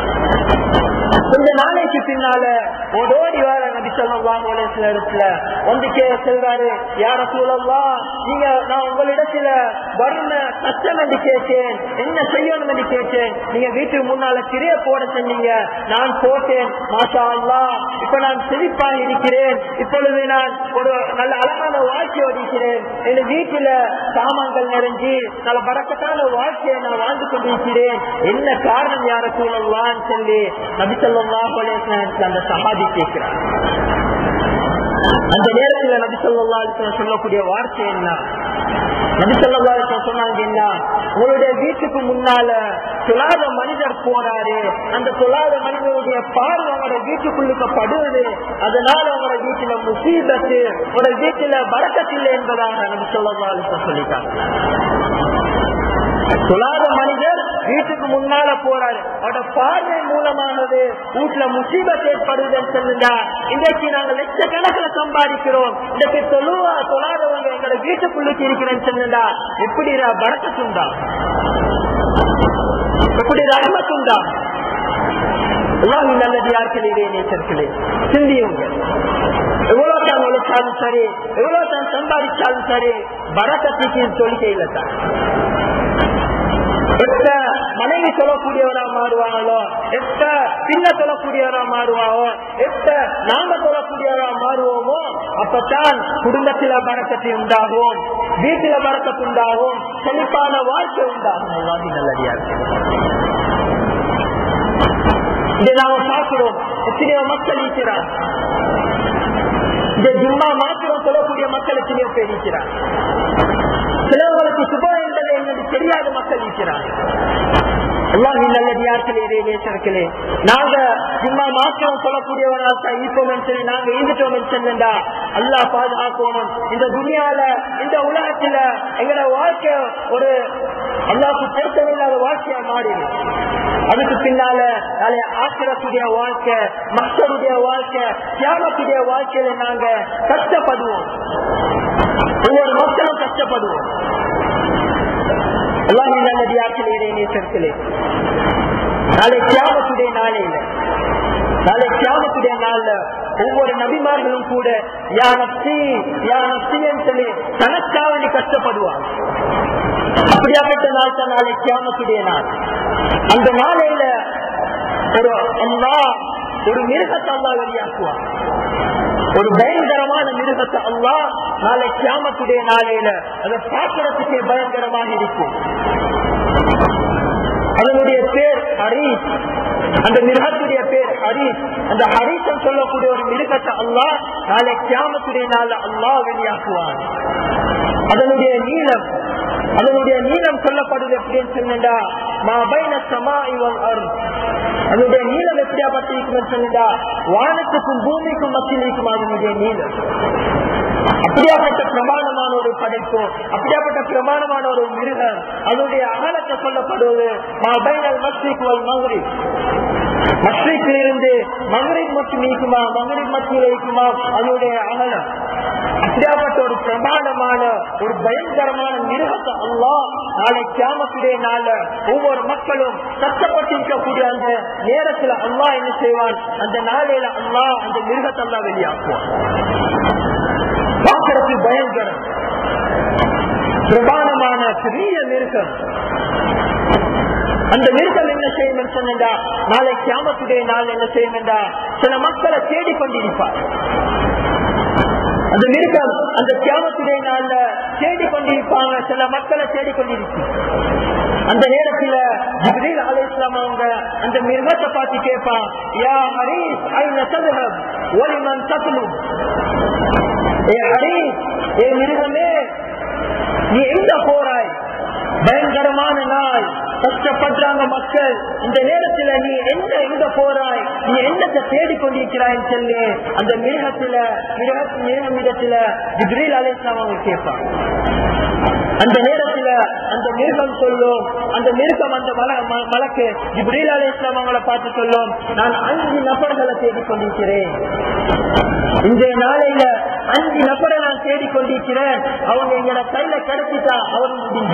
கொஞ்ச நாளைக்கு பின்னால ஓடோடி வர நபி ஸல்லல்லாஹு அலைஹி வஸல்லம் வந்து சொல்றாரு, யா ரசூலல்லாஹ் நீங்க, நான் உங்களிடத்துல வறுமை கஷ்டம் என்று கேட்டேன், என்ன செய்யணும் என்று கேட்டேன், நீங்க வீட்டுக்கு முன்னால திரைய போட சொன்னீங்க, நான் போட்டேன், மாஷா அல்லாஹ் இப்ப நான் செழிப்பாக இருக்கிறேன், இப்பொழுது நான் ஒரு நல்ல அழகான வாழ்க்கை ஓடிக்கிறேன், என் வீட்டுல சாமான்கள் நிறைஞ்சி நல்ல பரக்கத்தான வாழ்க்கையை நான் வாழ்ந்து கொண்டிருக்கிறேன், என்ன காரணம் யா ரசூலல்லாஹ்னு சொல்லி நபி ஸல்லல்லாஹு அலைஹி வஸல்லம் அந்த சஹாபி கேட்கிறார். அந்த நேரத்தில் நபி ஸல்லல்லாஹு அலைஹி வஸல்லம் சொல்லக்கூடிய வார்த்தை என்ன? நபி ஸல்லல்லாஹு அலைஹி வஸல்லம் சொன்னாங்க, என்ன, உங்களுடைய வீட்டுக்கு முன்னால தொழாத மனிதர் போறாரு, அந்த தொழாத மனிதனுடைய பார்வை அவங்களோட வீட்டுக்குள்ளுக்கு படுவது, அதனால அவங்களோட வீட்டுல முசீபத்து, உங்களோட வீட்டுல பரக்கத்தில்லை என்பதாக நபி ஸல்லல்லாஹு அலைஹி வஸல்லம் சொல்லிட்டாங்க. தொழாத மனிதர் வீட்டுக்கு முன்னால போறாரு, அவரோட பார்வை மூலமானது வீட்டுல முசீபத் ஏற்படுதுன்னு சொல்லுங்க. இன்றைக்கு நாங்க லட்சக்கணக்கில் சம்பாதிக்கிறோம், இன்றைக்கு தொழாதவங்க எங்களோட வீட்டுக்குள்ளுக்கு இருக்கிறேன்னு சொல்லுங்க. எப்படி பரக்கத்துண்டா, எப்படி ரஹ்மத்துண்டா? எல்லாம் நல்லடியார்களே நேசர்களே, சிந்தியுங்க. எவ்வளவு தான் உழைச்சாலும் சரி, எவ்வளவு தான் சம்பாதிச்சாலும் சரி, பரக்கத்துக்கு தொழுகையில தான். எப்ப மனைவி சொல்லக்கூடியவரா மாறுவாங்களோ, எப்ப பின்ன சொல்லக்கூடியவரா மாறுவாவோ, எப்ப நாம சொல்லக்கூடியவரா மாறுவோமோ, அப்பதான் குடும்பத்தில பரக்கத்து உண்டாகும், வீட்டில பரக்கத்து உண்டாகும், செழிப்பான வாழ்க்கை உண்டாகும். நல்லடியார்கள், இதை நாம பார்க்கிறோம். எத்தனையோ மக்கள் இருக்கிறார், இந்த ஜும்மா மாத்திரம் சொல்லக்கூடிய மக்கள் எத்தனையோ பேர் இருக்கிறார். சிலவர்களுக்கு சுபம் என்பது என்னது தெரியாத மக்கள் இருக்கிறார். அல்லாஹ்வின் நல்லடியார்களே, நேசர்களே, நாங்க சும்மா மாற்றம் சொல்லக்கூடியவனாக இருப்போம் சொல்லி நாங்க இருந்துட்டோம் சொன்னா அல்லாஹ் பாதுகாக்கணும். இந்த துனியால இந்த உலகத்துல எங்களோட வாழ்க்கை ஒரு அல்லாஹ்க்கு பொருத்தமில்லாத வாழ்க்கையா மாறிடும். அதுக்கு பின்னால ஆக்கிரத்துடைய வாழ்க்கை, மக்களுடைய வாழ்க்கை, தியாகத்துடைய வாழ்க்கையில நாங்க கஷ்டப்படுவோம். ஒவ்வொரு மக்களும் கஷ்டப்படுவோம். அல்லாஹ்வின் நல்லடியார்களே, நேசர்களே, நாளை தியாகத்துடைய நாளையில ஒவ்வொரு நபிமார்களும் கூட சொல்லி தனக்காக கஷ்டப்படுவாங்க. அப்படியாப்பட்ட நாள் தான் நாளை கியாமத்துடைய நாள். அந்த நாளையில ஒரு மிருகத்தை அல்லாஹ் வெளியாக்குவான். ஒரு பயங்கரமான மிருகத்தை அல்லாஹ் நாளை கியாமத்துடைய நாளையில அதை பார்க்கறதுக்கே பயங்கரமாக இருக்கும். அதனுடைய பேர் ஹரீஸ். அந்த மிருகத்துடைய பேர் ஹரீஸ். அந்த ஹரீசம் சொல்லக்கூடிய ஒரு மிருகத்தை அல்லாஹ் நாளை கியாமத்துடைய நாள் அல்லாஹ் வெளியாக்குவான். அதனுடைய நீளம் சொல்லப்படுது எப்படின்னு சொன்னா அதனுடைய நீளம் எப்படியாப்பட்டிருக்குன்னு சொன்னா வானத்துக்கும் பூமிக்கும் மத்தியில் இருக்கும் அதனுடைய நீளம். அப்படியாப்பட்ட பிரமாணமான ஒரு படைப்பு, அப்படியாப்பட்ட பிரமாணமான ஒரு மிருகம். அதனுடைய அகலத்தை சொல்லப்படுவது மஸ்ரிக்கிலிருந்து மகரிப் மட்டும் இருக்குமா, மகரிப் மத்தியில் இருக்குமா அதனுடைய அகலம். அப்படியாப்பட்ட ஒரு பிரமாணமான ஒரு பயங்கரமான மிருகத்தை அல்லாஹ் நாளை கியாமத்துடைய நாள்ல ஒவ்வொரு மக்களும் கஷ்டப்பட்டிருக்கக்கூடிய அந்த நேரத்தில் அல்லாஹ் என்ன செய்வான்? அந்த நாளையில அல்லாஹ் அந்த மிருகத்தை எல்லாம் வெளியாக்குவான். பார்க்கறதுக்கு பயங்கரம் பிரமாணமான பெரிய மிருகம். அந்த மிருகம் என்ன செய்யும் சொன்னா நாளை கியாமத்துடைய நாள் என்ன செய்யும் என்றா சில மக்களை தேடிக்கொண்டிருப்பார். அந்த மிருகம் அந்த கியாமத்துடைய நாள்ல தேடிக்கொண்டிருப்பாங்க, சில மக்களை தேடிக்கொண்டிருப்பாங்க. அந்த நேரத்துல ஜிப்ரீல் அலைஹிஸ்ஸலாம் அவங்க அந்த மிருகத்தை பார்த்து கேட்பான், யா ஹரீஸ் ஐன தذهب ولمن تطلب. ஏ ஹரீஸ், ஏ மிருகமே, நீ எங்க போறாய்? பயங்கரமான நாள், கஷ்டப்படுறாங்க மக்கள். இந்த நேரத்துல நீ எங்க போறாய்? நீ என்னத்தை தேடிக்கொண்டிருக்கிறாய் சொல்லி அந்த மிருகத்துல ஜிப்ரீல் அலைஹிஸ்ஸலாம் அவங்க கேட்பாங்க. அந்த நேரத்துல அந்த மிருகம் சொல்லும், அந்த மிருகம் அந்த மலக்கு ஜிப்ரீல் அலைஹிஸ்ஸலாம் அவங்களை பார்த்து சொல்லும், நான் 5 நபர்களை தேடிக்கொண்டிருக்கிறேன். இன்றைய நாளையில 5 நபரை நான் தேடிக்கொண்டிருக்கிறேன். அவங்க எங்களோட கையில கிடைச்சிட்டா அவர் முடிஞ்சு.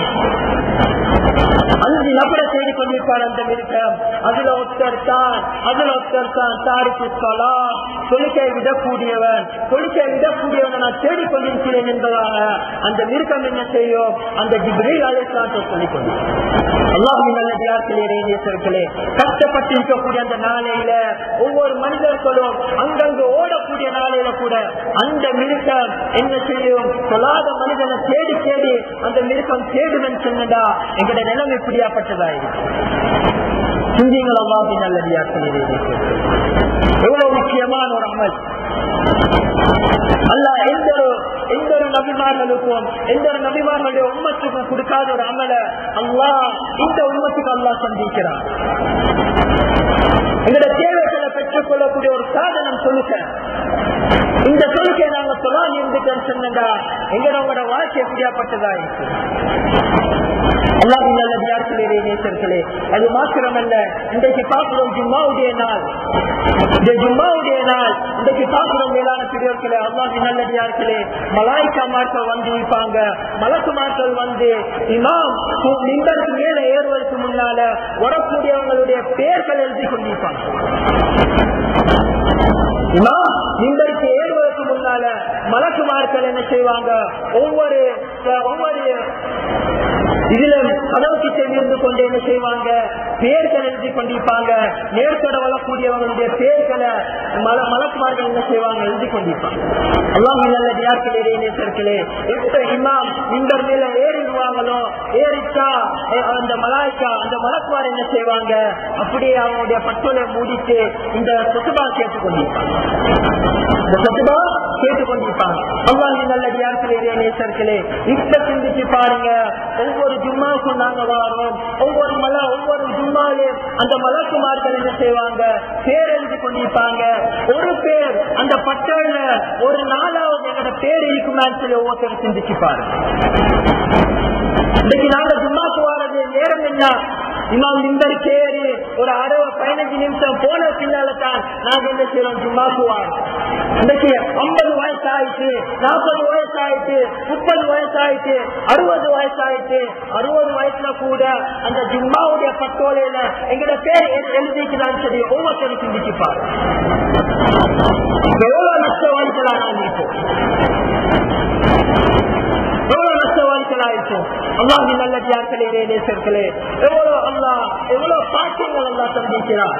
5 நபரை தேடிக்கொண்டிருப்பார் அந்த மிருகம். அதுல ஒருத்தர் தான் தாரிக்கு சலாத், தொழுகை விடக்கூடியவன் நான் தேடிக்கொண்டிருக்கிறேன் என்பதாக அந்த மிருகம் என்ன செய்யும்? அந்த ஜிப்ரீல் அலைஹிஸ்ஸலாத்தை சொல்லிக் கொண்டிருக்கிறார். அல்லாஹ்வின் நல்லடியார்களே, கஷ்டப்பட்டிருக்கக்கூடிய அந்த நாளையில ஒவ்வொரு மனிதர்களும் அங்கங்கு ஓடக்கூடிய நாளையில கூட அந்த மிருகம் என்ன செய்யும்? சொல்லாத மனிதனை தேடி அந்த மிருகம் தேடுமென்னு சொன்னதா எங்களுடைய நிலம் எப்படியாப்பட்டதாயிருக்கு. சிந்திங்கள் அல்லாஹ்வின் நல்லடியார்களே, எவ்வளவு முக்கியமான ஒரு அமல். அல்லாஹ் எந்த ஒரு நபிமார்களுக்கும் எந்த ஒரு நபிமார்களுடைய உம்மத்துக்கும் கொடுக்காத ஒரு அமல அல்லாஹ் இந்த உம்மத்துக்கு அல்லாஹ் சந்திக்கிறார். எங்களுடைய தேவைகளை பெற்றுக் கொள்ளக்கூடிய ஒரு சாதனம் சொல்லுங்க. இந்த சொல்லுக்கை நாங்க சொல்லாம இருந்துட்டோம் சொன்னா எங்களோட வாழ்க்கை எப்படியாப்பட்டதா இருக்கு. அல்லாஹ்வின் நல்லடியார்களே, நேசர்களே, அது மாத்திரமல்ல, இன்றைக்கு பார்க்கிறோம் ஜும்மாவுடைய நாள். இந்த ஜும்மாவுடைய நாள் இன்றைக்கு பார்க்கிறோம் மேலான பெரியவர்களே, அல்லாஹ்வின் நல்லடியார்களே, மலாயிக்காமார்கள் வந்து இருப்பாங்க. மலக்குமார்கள் வந்து இமாம் மிம்பருக்கு மேல ஏறுவதற்கு முன்னால வரக்கூடியவங்களுடைய பெயர்கள் எழுதி கொண்டிருப்பாங்க. இமாம் மிம்பருக்கு ஏறுவதற்கு முன்னால மலக்குமார்கள் என்ன செய்வாங்க? ஒவ்வொரு இதுல கதவுக்கு சென்று கொண்டு என்ன செய்வாங்க? பேர்கள் எழுதி கொண்டிருப்பாங்க. நேர்கட வரக்கூடியவங்களுடைய பேர்களை மலக்குமார்கள் என்ன செய்வாங்க? எழுதி கொண்டிருப்பாங்க. அல்லாஹ்வின் நல்லடியார்களே, நேசர்களே, எப்ப இமாம் மிம்பர் மேல ஏறிடுவாங்களோ, ஏறிச்சா அந்த மலாய்க்கா அந்த மலக்குமார் என்ன செய்வாங்க? அப்படியே அவங்களுடைய பட்டோலை மூடிட்டு இந்த சொத்துபா கேட்டுக் கொண்டிருப்பாங்க. இந்த சொத்துபா கேட்டுக்கொண்டிருப்பாங்க. அல்லாஹ்வின் நல்லடியார்களே, நேசர்களே, இப்ப சிந்திச்சு பாருங்க. ஒவ்வொரு ஜும்மாவுக்கும் நாங்க வாரோம். ஒவ்வொரு ஜும்மாலே அந்த மலக்குமார்கள் என்ன செய்வாங்க, பேர் எழுதி கொண்டிருப்பாங்க. ஒரு பேர் அந்த பட்டோல ஒரு நாளாவது எங்களோட பேர் இருக்குமான்னு சொல்லி ஒவ்வொருத்தரும் சிந்திச்சு பாருங்க. இன்னைக்கு நாங்க ஜும்மாக்கு வாரது நேரம் என்ன, இமாம் மிம்பருக்கு ஏறி ஒரு 15 நிமிஷம் போன பின்னால தான் நாங்க என்ன செய்யறோம், ஜும்மாக்கு வாரோம். இன்னைக்கு 50 வயசு ஆயிட்டு, 40 வயசு ஆயிட்டு, 30 வயசு ஆயிட்டு, 60 வயசு ஆயிட்டு, 60 வயசுல கூட அந்த ஜும்மாவுடைய பட்டோலையில எங்கட பேர் எழுதிக்கிறான்னு சொல்லி ஒவ்வொருத்தரும் சிந்திச்சுப்பாரு. எவ்வளவு நஷ்டவாதிகளா நாங்க இருக்கோம், எவ்வளவு நஷ்டவாதிகளா இருக்கோம். அல்லாஹ்வின் நல்லடியார்களே, நேசர்களே, எவ்வளவு பாக்கியங்கள் அல்லாஹ் தந்திருக்கிறார்.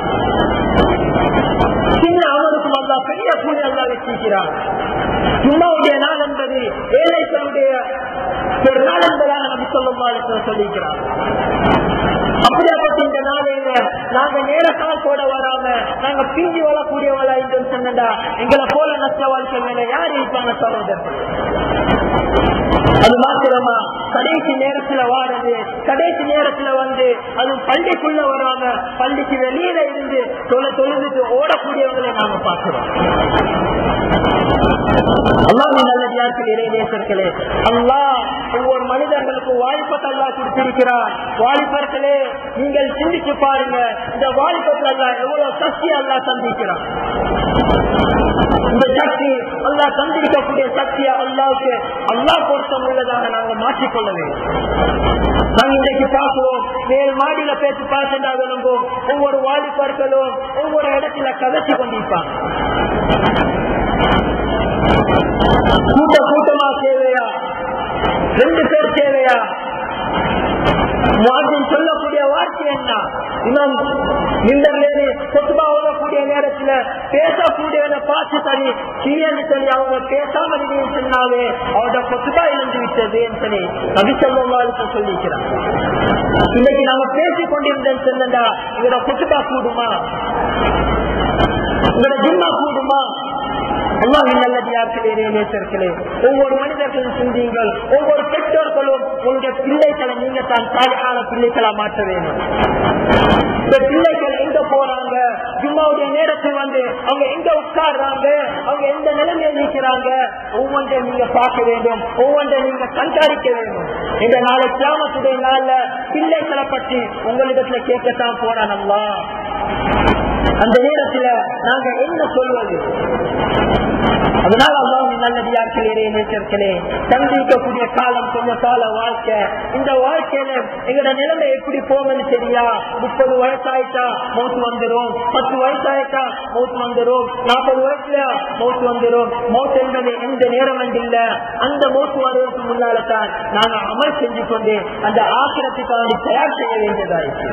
சின்ன அவருக்கும் அல்லாஹ் பெரிய கூலி அல்லாஹ் வச்சிருக்கிறார். ஜும்மாவுடைய நாள் என்பது ஏழைகளுடைய ஒரு நாள் என்பதாக நபி ஸல்லல்லாஹு அலைஹி வஸல்லம் சொல்லியிருக்கிறார். அப்படியாப்பட்ட இந்த நாளையில நாங்க நேரத்தால் கூட வராம நாங்க பிஞ்சி வரக்கூடியவளா என்று சொன்னா எங்களை போல நஷ்டவாதிகள் யார் இருப்பாங்க சகோதரர்? அது மாத்திரமா கடைசி நேரத்துல வாரது, கடைசி நேரத்துல வந்து அது பள்ளிக்குள்ள வராம பள்ளிக்கு வெளியில இருந்து தொழுதுட்டு ஓடக்கூடியவங்களை நாம பார்க்கிறோம். அல்லாஹ்வின் நல்லடியார்களே, நேசர்களே, அல்லாஹ் ஒவ்வொரு மனிதர்களுக்கு வாய்ப்பை அல்லாஹ் கொடுத்திருக்கிறார். வாலிபர்களே, நீங்கள் சிந்திச்சு பாருங்க, இந்த வாலிபத்தில் அல்லாஹ் எவ்வளவு சக்தி அல்லாஹ் தந்திருக்கிறார். இந்த சக்தி அல்லாஹ் தந்திருக்கக்கூடிய சக்தியை அல்லாஹ்வுக்கு அல்லாஹ் பொருத்தம் உள்ளதாக நாங்கள் மாற்றிக்கொள்ள வேண்டும். நாங்கள் இன்றைக்கு பார்க்கிறோம், மேல் மாடியில பேச்சு பார்த்துட்டா விளம்பும் ஒவ்வொரு வாலிபர்களும் ஒவ்வொரு இடத்துல கதைச்சு கொண்டிருப்பாங்க. கூட்டமா தேவையா, 2 பேர் தேவையா? சொல்லக்கூடிய வார்த்தை என்ன? இமாம் மிம்பர்லேயே கொத்துபா ஓதக்கூடிய நேரத்துல பேசக்கூடியவனை பார்த்து சரி சீரியன்னு சொல்லி அவங்க பேசாம சொன்னாவே அவரோட கொத்துபா இழந்து விட்டதுன்னு சொல்லி நபி ஸல்லல்லாஹு அலைஹி வஸல்லம் சொல்லிக்கிறார். இன்னைக்கு நாம பேசிக் கொண்டிருந்தேன்னு சொன்னா இவரோட கொத்துபா கூடுமா, இவரோட ஜும்மா கூடுமா? அல்லாஹ்வின் நல்லடியார்களே, நேசர்களே, ஒவ்வொரு மனிதர்களும் சிந்தியுங்கள். ஒவ்வொரு பெற்றோர்களும் உங்களுடைய பிள்ளைகளை நீங்க தான் சாலிஹான பிள்ளைகளா மாற்ற வேண்டும். இந்த பிள்ளைகள் எங்க போறாங்க, ஜும்மாவுடைய நேரத்தில் வந்து அவங்க எங்க உட்கார்றாங்க, அவங்க எந்த நிலைமையில இருக்கிறாங்க, ஒவ்வொன்றையும் நீங்க பார்க்க வேண்டும், ஒவ்வொன்றையும் நீங்க கண்காணிக்க வேண்டும். இந்த நாளை கியாமத்துடைய நாள்ல பிள்ளைகளை பற்றி உங்களிடத்துல கேட்கத்தான் போறான் அல்லாஹ். அந்த நேரத்துல நாங்க என்ன சொல்வது? அதனால அல்லாஹ்வின் நல்லடியார்களே, நேசர்களே, சந்திக்கக்கூடிய காலம் கொஞ்ச கால வாழ்க்கை. இந்த வாழ்க்கையில எங்களோட நிலைமை எப்படி போகும்னு தெரியா? 30 வயசாயிட்டா மௌத்து வந்துடும், 10 வயசாயிட்டா மௌத்து வந்துடும், 40 வயசுல மௌத்து வந்துடும். மௌத்து என்பது எந்த நேரம் இல்ல, அந்த மௌத்து வருவதற்கு முன்னால்தான் நாங்க அமல் செஞ்சு கொண்டு அந்த ஆக்கிரத்துக்காக தயார் செய்ய வேண்டியதாயிருக்கு.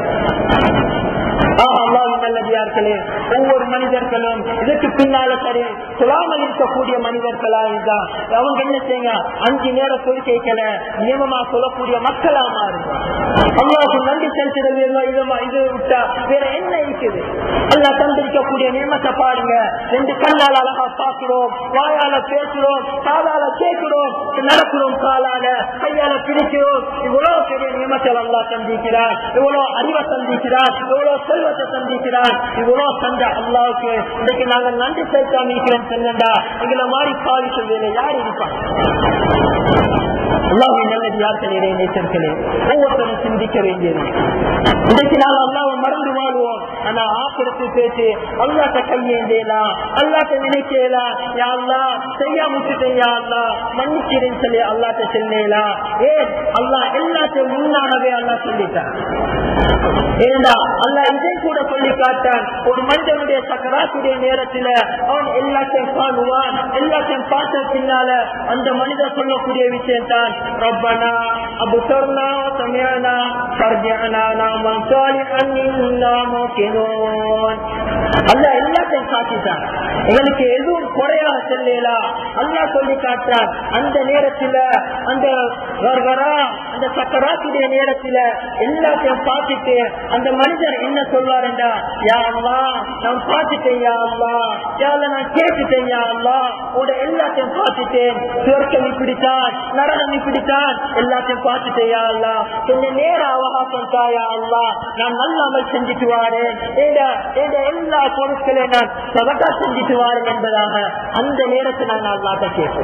அல்லாஹ்வின் நல்லடியார்களே, ஒவ்வொரு மனிதர்களும் இதற்கு பின்னால சரி சொல்லாமல் இருக்கக்கூடிய மனிதர்களா இருந்தா அவங்க என்ன செய்யுங்க, 5 நேர தொழுகைகளை நியமமா சொல்லக்கூடிய மக்களா மாறுங்க. அல்லாஹ்வுக்கு நன்றி செலுத்துறது இது விட்டா வேற என்ன இருக்குது? அல்லாஹ் தந்திருக்கக்கூடிய நியமத்தை பாருங்க. 2 கண்ணால் அழகா பார்க்கிறோம், வாயால பேசுறோம், காலால கேட்கிறோம், நடக்கிறோம், காலால கையால பிடிக்கிறோம். இவ்வளவு பெரிய நியமத்தில் அல்லாஹ் தந்திருக்கிறார், இவ்வளவு அறிவை தந்திருக்கிறார், இவ்வளவு செல்வத்தை தந்திருக்கிறார். இவ்வளவு தந்த அல்லாஹ்வுக்கு இன்னைக்கு நாங்கள் நன்றி செலுத்தாம இருக்கிறோம் சொன்னா எங்களை மாதிரி பாதிக்க வேற யார் இருப்பாங்க? அல்லாஹ்வின் நல்லடியார்களே, நேசர்களே, ஒவ்வொருத்தரும் சிந்திக்க வேண்டியது. இன்றைக்கு நாங்கள் அல்லாஹ்வை மறந்து வாழ்வோம். ஆனா ஆக்கிரத்து பேசி அல்லாஹ்ட்ட கையேந்தேலாம், அல்லாஹ்ட்ட நினைக்கலாம், யா அல்லாஹ் செய்யா முட்டுட்டேன், யா அல்லாஹ் மன்னிக்கிறேன்னு சொல்லி அல்லாஹ்ட்ட சொல்லலாம். ஏன் அல்லாஹ் எல்லாத்தையும் முன்னானவே அல்லாஹ் சொல்லிட்டான். ஏண்டா அல்லாஹ் இதை கூட சொல்லி காட்டான். ஒரு மனிதனுடைய சக்கராத்துடைய நேரத்துல அவன் எல்லாத்தையும் காணுவான். எல்லாத்தையும் பார்த்த பின்னால அந்த மனிதன் சொல்லக்கூடிய விஷயம் தான், ரப்பனா அப்சர்னா சமிஅனா ஃபர்ஜிஅனா நஅமல் சாலிஹன் இன்னா மூகினூன். அல்லாஹ் எல்லாத்தையும் காட்டிட்டான், எங்களுக்கு எதுவும் குறையாக சொல்லலாம். அல்லாஹ் சொல்லி காட்டான். அந்த நேரத்துல அந்த அந்த சக்கராத்துடைய நேரத்துல எல்லாத்தையும் பார்த்துட்டு அந்த மனிதர் என்ன சொல்வாருண்டா, யா அல்லாஹ் நான் பார்த்துட்டேன், யா அல்லாஹ் நான் கேட்டுட்டேன், யா அல்லாஹ் உட எல்லாத்தையும் பார்த்துட்டேன், சுவர்க்கம் இப்படித்தான் நரகம் இப்படித்தான் எல்லாத்தையும் பார்த்துட்டேன், யா அல்லாஹ் கொஞ்சம் நேர அவகாசம் தா யா அல்லாஹ் நான் நல்ல அமல் செஞ்சுட்டு வாரேன், எல்லா பொருட்களையும் நான் சதகா செஞ்சுட்டு வாரேன் என்பதாக அந்த நேரத்தில் நான் அல்லாஹ்ட்ட கேட்பேன்.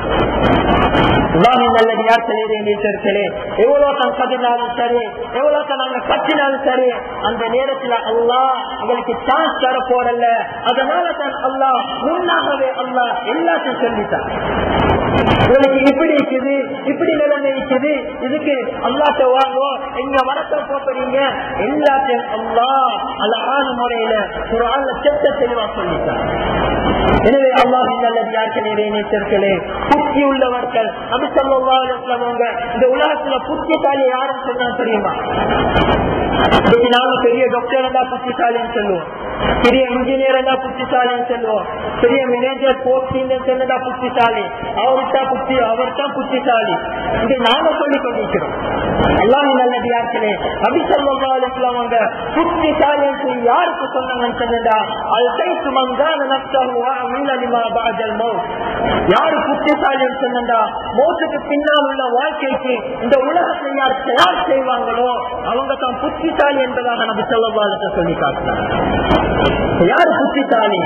எவ்வளவு தான் கதினாலும் சரி, எவ்வளவு தான் நாங்க கட்டினாலும் சரி, அந்த நேரத்துல அல்லாஹ் அவங்களுக்கு சான்ஸ் தர போறல்ல. அதனால தான் அல்லாஹ் முன்னாகவே அல்லாஹ் எல்லாத்தையும் சொல்லிட்டான். உங்களுக்கு இப்படி இருக்குது, இப்படி நிலைமை இருக்குது, இதுக்கு அல்லாஹ்ட்ட வாங்கோ, எங்க வரத்தை போறீங்க, எல்லாத்தையும் அல்லாஹ் அழகான முறையில குர்ஆன்ல தெளிவா சொல்லிட்டான். எனவே அல்லாஹ்வின் நல்லடியார்களே, நேசர்களே, புத்தி உள்ளவர்கள் நபி ஸல்லல்லாஹு அலைஹி வஸல்லம் இந்த உலகத்துல புத்திசாலி யாரும் சொன்னா தெரியுமா? இன்னைக்கு நாங்க பெரிய டாக்டர் தான் புத்திசாலின்னு சொல்லுவோம், பெரிய இன்ஜினியர் தான் புத்திசாலின்னு சொல்லுவோம், பெரிய மேனேஜர் போஸ்டிங் சொன்னதா புத்திசாலி, அவர்தான் புத்திசாலி. இதை நாங்க சொல்லிக் கொண்டிருக்கிறோம். அல்லாஹ்வின் நல்லடியார்களே, நபி ஸல்லல்லாஹு அலைஹி வஸல்லம் புத்திசாலின்னு யாருக்கு சொன்னாங்கன்னு சொன்னதா, அல்கைத்து மன்கான நஃப்ஸஹு வ அமில லிமா பஅதல் மௌத். யாரு புத்திசாலின்னு சொன்னதா, மௌத்துக்கு பின்னால் உள்ள வாழ்க்கைக்கு இந்த உலகத்தை யார் தயார் செய்வாங்களோ அவங்க தான் புத்திசாலி என்பதாக நபி ஸல்லல்லாஹு அலைஹி வஸல்லம் சொல்லி காட்டினார். யாரு புத்திசாலி?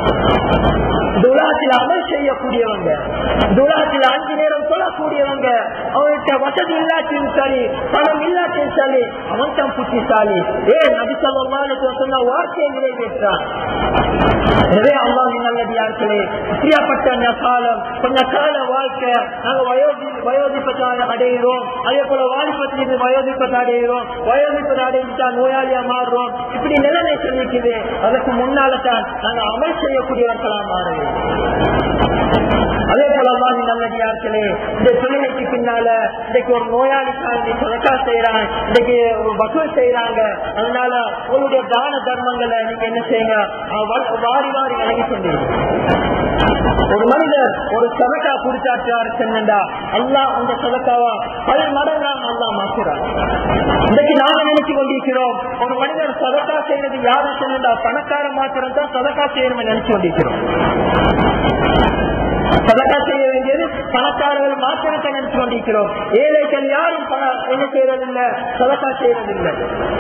இந்த உலகத்தில் அமல் செய்யக்கூடியவங்க, இந்த உலகத்தில் 5 நேரம் சொல்லக்கூடியவங்க, அவர்கிட்ட வசதி இல்லாட்டியும் சரி, பணம் இல்லாட்டியும் சரி, அவன் தான் புத்திசாலி. நபி ஸல்லல்லாஹு அலைஹி வஸல்லம் வார்த்தையை நிறைவேற்றான். எனவே அல்லாஹ்வின் நல்லடியார்களே, இப்படியாப்பட்ட காலம், கொஞ்ச கால வாழ்க்கை, நாங்க வயோதிபத்தை அடைகிறோம், அதே போல வாலிபத்திலிருந்து வயோதிபத்தை அடைகிறோம், வயோதிபத்தை அடைஞ்சிட்டா நோயாளியா மாறுறோம், இப்படி நிலைமை சொல்லிக்குது. அதற்கு முன்னால்தான் நாங்க அமல் செய்யக்கூடியவர்களா மாறுவோம். அதே போல நல்லடியார்களே, இந்த தொழிலைக்கு பின்னால இன்னைக்கு ஒரு நோயாளிக்காக சதகா செய்யறாங்க, இன்னைக்கு வசூல் செய்யறாங்க. அதனால உங்களுடைய தான தர்மங்களை நீங்க என்ன செய்யுங்க, வாரி வாரி வழங்கி கொண்டீங்க. ஒரு மனிதர் ஒரு சதகா குடிச்சாச்சாரு சொன்னா அல்லாஹ் அந்த சதகாவா பல மடங்காக அல்லாஹ் மாற்றுறார். இன்னைக்கு நாங்க நினைச்சு கொண்டிருக்கிறோம், ஒரு மனிதர் சதகா செய்யறது யாரும் சொன்னா பணக்கார மாத்திரம் தான் சதகா செய்யணும்னு நினைச்சு கொண்டிருக்கிறோம். சதகா செய்ய வேண்டியது பணக்காரர்கள் மாத்திரத்தை நினைச்சு கொண்டிருக்கிறோம். ஏழைகள் யாரும் என்ன செய்யறதில்லை, சதகா செய்யறதில்லை.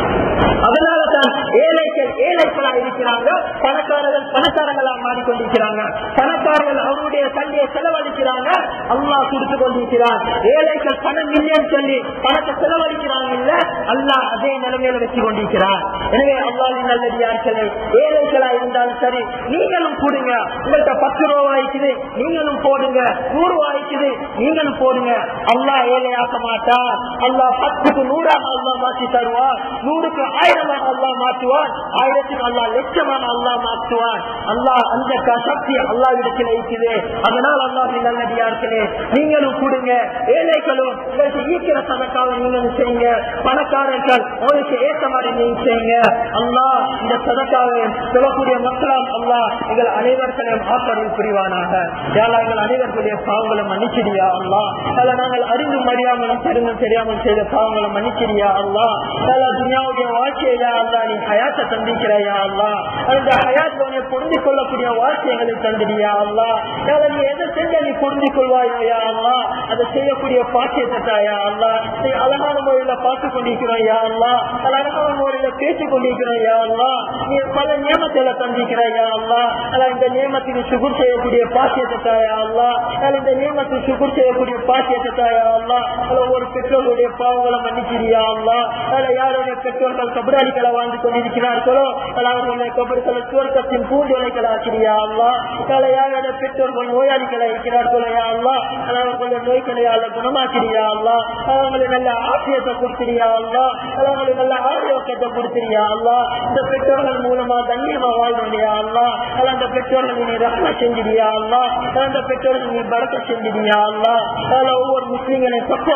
அதனாலதான் ஏழைகளா இருக்கிறாங்க, பணக்காரர்கள் பணக்காரங்களா மாறிக்கொண்டிருக்கிறாங்க. பணக்காரர்கள் அவருடைய சண்டையை செலவழிக்கிறாங்க, அல்லாஹ் கொடுத்து கொண்டிருக்கிறார். ஏழைகள் பணம் இல்லைன்னு சொல்லி பணத்தை செலவழிக்கிறாங்க, இல்ல அல்லாஹ் அதே நிலைமையில வச்சு கொண்டிருக்கிறார். எனவே அல்லாஹ்வின் நல்லடியார்களே, ஏழைகளா இருந்தாலும் சரி, நீங்களும் கொடுங்க. உங்கள்கிட்ட 10 ரூபா ஆயிக்குது, நீங்களும் போடுங்க. 100 ரூபா ஆயிக்குது, நீங்களும் போடுங்க. அல்லாஹ் ஏழையாக்க மாட்டார். அல்லாஹ் 10க்கு 100ஆக அல்லாஹ் மாற்றி தருவார், 100க்கு 1000 அல்லாஹ் மாற்றுவார், 1000க்கு அல்லாஹ் லட்சமாக அல்லாஹ் மாற்றுவார். அல்லாஹ் அந்த சக்தி அல்லாஹ்விடத்தில் இருக்குது. அதனால் அல்லாஹ்வின் நல்லடியார்களே, நீங்களும் கொடுங்க. ஏழைகளும் உங்களுக்கு ஈக்கிற சதக்காவை நீங்களும் செய்யுங்க. பணக்காரர்கள் உங்களுக்கு ஏற்ற மாதிரி நீங்க செய்யுங்க. அல்லாஹ் இந்த சதக்காவை சொல்லக்கூடிய மக்களால் அல்லாஹ் எங்கள் அனைவர்களையும் ஆப்பறிவு புரிவானாக. எங்கள் அனைவர்களுடைய பாவங்களை மன்னிச்சிடியா அல்லாஹ். நாங்கள் அறிந்தும் அறியாமலும் தெரிந்தும் தெரியாமல் செய்த பாவங்களை மன்னிச்சிடியா அல்லாஹ். துனியாவுடைய வாழ்க்கையா அல்லா நீ ஹயாத்தை தந்திக்கிறாயா அல்லா. அந்த ஹயாத்தை உன்னை பொருந்தி கொள்ளக்கூடிய வாழ்க்கைகளை தந்திரியா அல்லா. நீ எதை செஞ்ச நீ பொருந்தி கொள்வாயா அல்லா, அதை செய்யக்கூடிய பாக்கியத்தாயா அல்லா. நீ அழகான முறையில பார்த்து கொண்டிருக்கிறாயா அல்லா, அழகான முறையில பேசிக் கொண்டிருக்கிறாயா அல்லா. நீ பல நியமத்தில தந்திக்கிறாயா அல்லா. இந்த நியமத்துக்கு சுகுர் செய்யக்கூடிய பாக்கியத்தாயா அல்லா. இந்த நியமத்துக்கு சுகுர் செய்யக்கூடிய பாக்கியத்தாயா அல்லா. ஒவ்வொரு பெற்றோருடைய பாவங்களை மன்னிக்கிறியா அல்லா. யாருடைய பெற்றோர்கள் கபராளிகளை வாழ்ந்து கொண்டிருக்கிறார்களோ அவர்களுடைய கபர்களை சுவர்க்கத்தின் பூஞ்சோலைகளாக்கிறியா அல்லா. யாருடைய பெற்றோர்கள் நோயாளிகளை இருக்கிறார்களோ அல்லா, அவர்களுடைய நோய்களையால குணமாக்கிறியா அல்லா. அவங்களை நல்ல ஆசியத்தை கொடுத்திரியா அல்லா. அவங்களை நல்ல ஆரோக்கியத்தை கொடுத்திரியா அல்லா. இந்த பெற்றோர்கள் மூலமா தண்ணியமா வாழ்றியா அல்லா. அந்த பெற்றோர்கள் நீ ரஹ்ம செஞ்சிடியா அல்லா. அந்த பெற்றோர்கள் நீ பரக்க செஞ்சிடியா அல்லா. ஒவ்வொரு முஸ்லிம்களை பக்குவதாரிகளை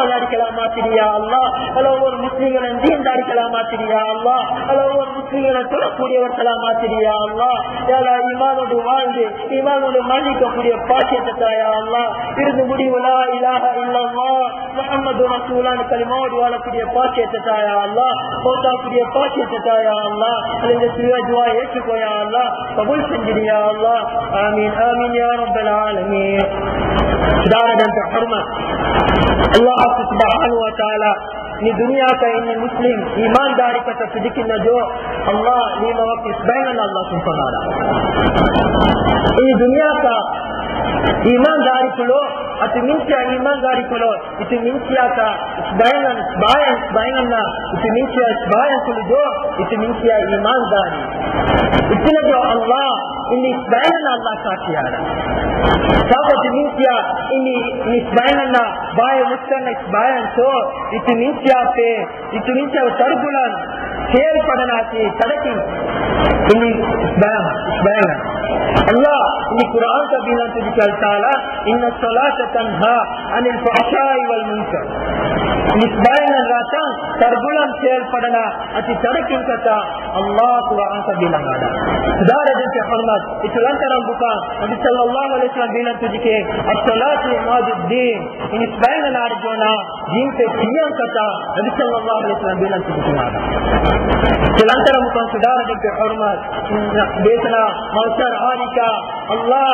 மாத்திரியா அல்லாஹ். ஒவ்வொரு முஸ்லிம்களும் தீன்தாரிகளா மாத்திரியா அல்லாஹ். ஒவ்வொரு முஸ்லிம்களும் தொழக்கூடியவர்களா மாத்திரியா அல்லாஹ். ஈமானோடு வாழ்ந்து ஈமானோடு மன்னிக்கக்கூடிய பாக்கியத்தை தாயா அல்லாஹ். இருந்து முடிவு லா இலாஹா இல்லல்லாஹ் முஹம்மது ரசூலுல்லாஹ் கலிமாவோடு வாழக்கூடிய பாக்கியத்தை தாயா அல்லாஹ். போட்டாக்கூடிய பாக்கியத்தை தாயா அல்லாஹ். இந்த சிறிய துஆ ஏற்றுக்கோயா அல்லாஹ். கபூல் செஞ்சிரியா அல்லாஹ். ஆமீன் ஆமீன் யா ரப்பல் ஆலமீன். दारदंत हरमत अल्लाह सुब्हानहु व तआला नी दुनिया का इन मुस्लिम ईमानदारी का तस्दीक न जो अल्लाह नी वक्त बैन अल्लाह सुब्हानहु इन दुनिया का ईमानदारी को अति मिंचिया ईमानदारी को इति मिंचिया का बैन बैनना इति मिंचिया बैन को जो इति मिंचिया ईमानदारी इतने जो अल्लाह इन बैन अल्लाह का किया साबत मिंचिया इन बैनना बाय मुस्तन बैन तो इति मिंचिया पे इति मिंचिया तरबुलन खेल पड़ना की तड़की इन बैन अल्लाह इन कुरान का बिना तुझे चलता इन्न सलात तन्हा अनिल फहशाई वल मुनकर निस्बायन राता तरबुलन खेल पड़ना अति तड़की कथा अल्लाह कुरान का बिना गाना दारदे से हरमत इतलंतरम बुका नबी सल्लल्लाहु अलैहि वसल्लम बिना तुझे अस्सलातु इमादुद्दीन निस्बायन नारजोना दीन से किया कथा नबी सल्लल्लाहु अलैहि वसल्लम बिना तुझे गाना इतलंतरम बुका दारदे से हरमत बेतना मौसर आरिका अल्लाह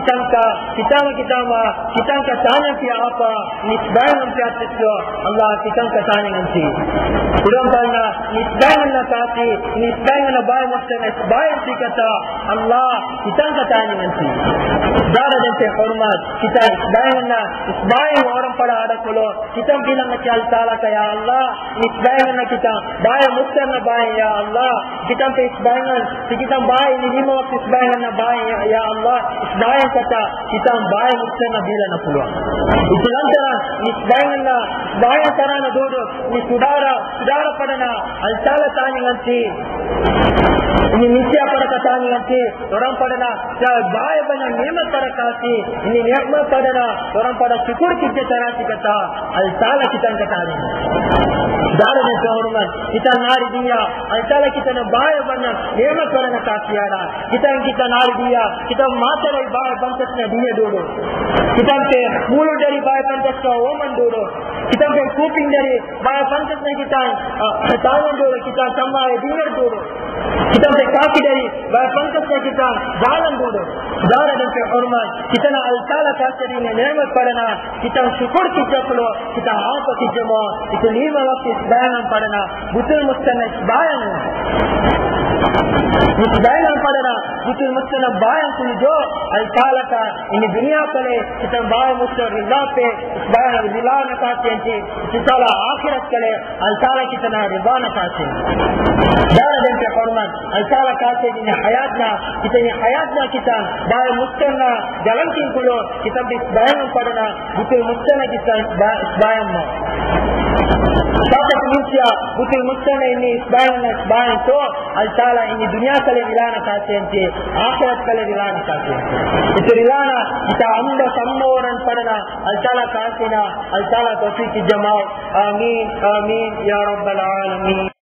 किtanka tanya pia apa nisbayan pia teslo Allah kitanka tanya nanti kurangnya nisbayan na kati nisbayan na bay mustan nisbayan sikata Allah kitanka tanya nanti darajan se hormat kita nisbayan na nisbayan orang pada ada kolo kita bilang chal taala ya Allah nisbayan na kita bay mustan na bay ya Allah kita nisbayan kita bay ni lima waktu nisbayan na bay ya Allah nisbayan kata kita bay mustan na bila na peluang itu lantaran nisbayan na bayan tarana dodo ni sudara padana al taala tanya nanti ini nisya pada katanya nanti orang padana bayan banyak nikmat tarakasi ini nikmat padana orang pada syukur kita tarasi kata al taala kita katanya dalam kehormat kita nari dia al taala kita na bayan banyak nikmat padana kasiara kita nari dia kita mata dari bayan pantasnya dia dodo kita ke mulut dari bayan pantasnya oman dodo kita ke kuping dari bayan pantasnya kita tangan dodo kita sama dia dodo kita ke kaki dari bayan pantasnya kita jalan dodo dalam kehormat kita na al taala kasih ini nikmat padana kita syukur kita perlu kita apa kita mau itu lima waktu bayan padana betul mustana bayan nisbayan padana betul mustana bayan tu jo al taala ka ini dunia kale kita bayan mustar ridha pe bayan ridha na kaati kita la akhirat kale al taala kita na ridha na kaati dalam ke hormat al taala kaati ini hayatna kita bayan mustar na jalan tingkulo kita bayan padana betul mustana kita bayan mo dapat manusia betul mustana ini bayan to al taala ini dunia kale dilana kasente akhirat kale dilana kasente itu dilana kita anda sammoran padana al taala kasena al taala taufiq jamaa amin amin ya rabbal alamin.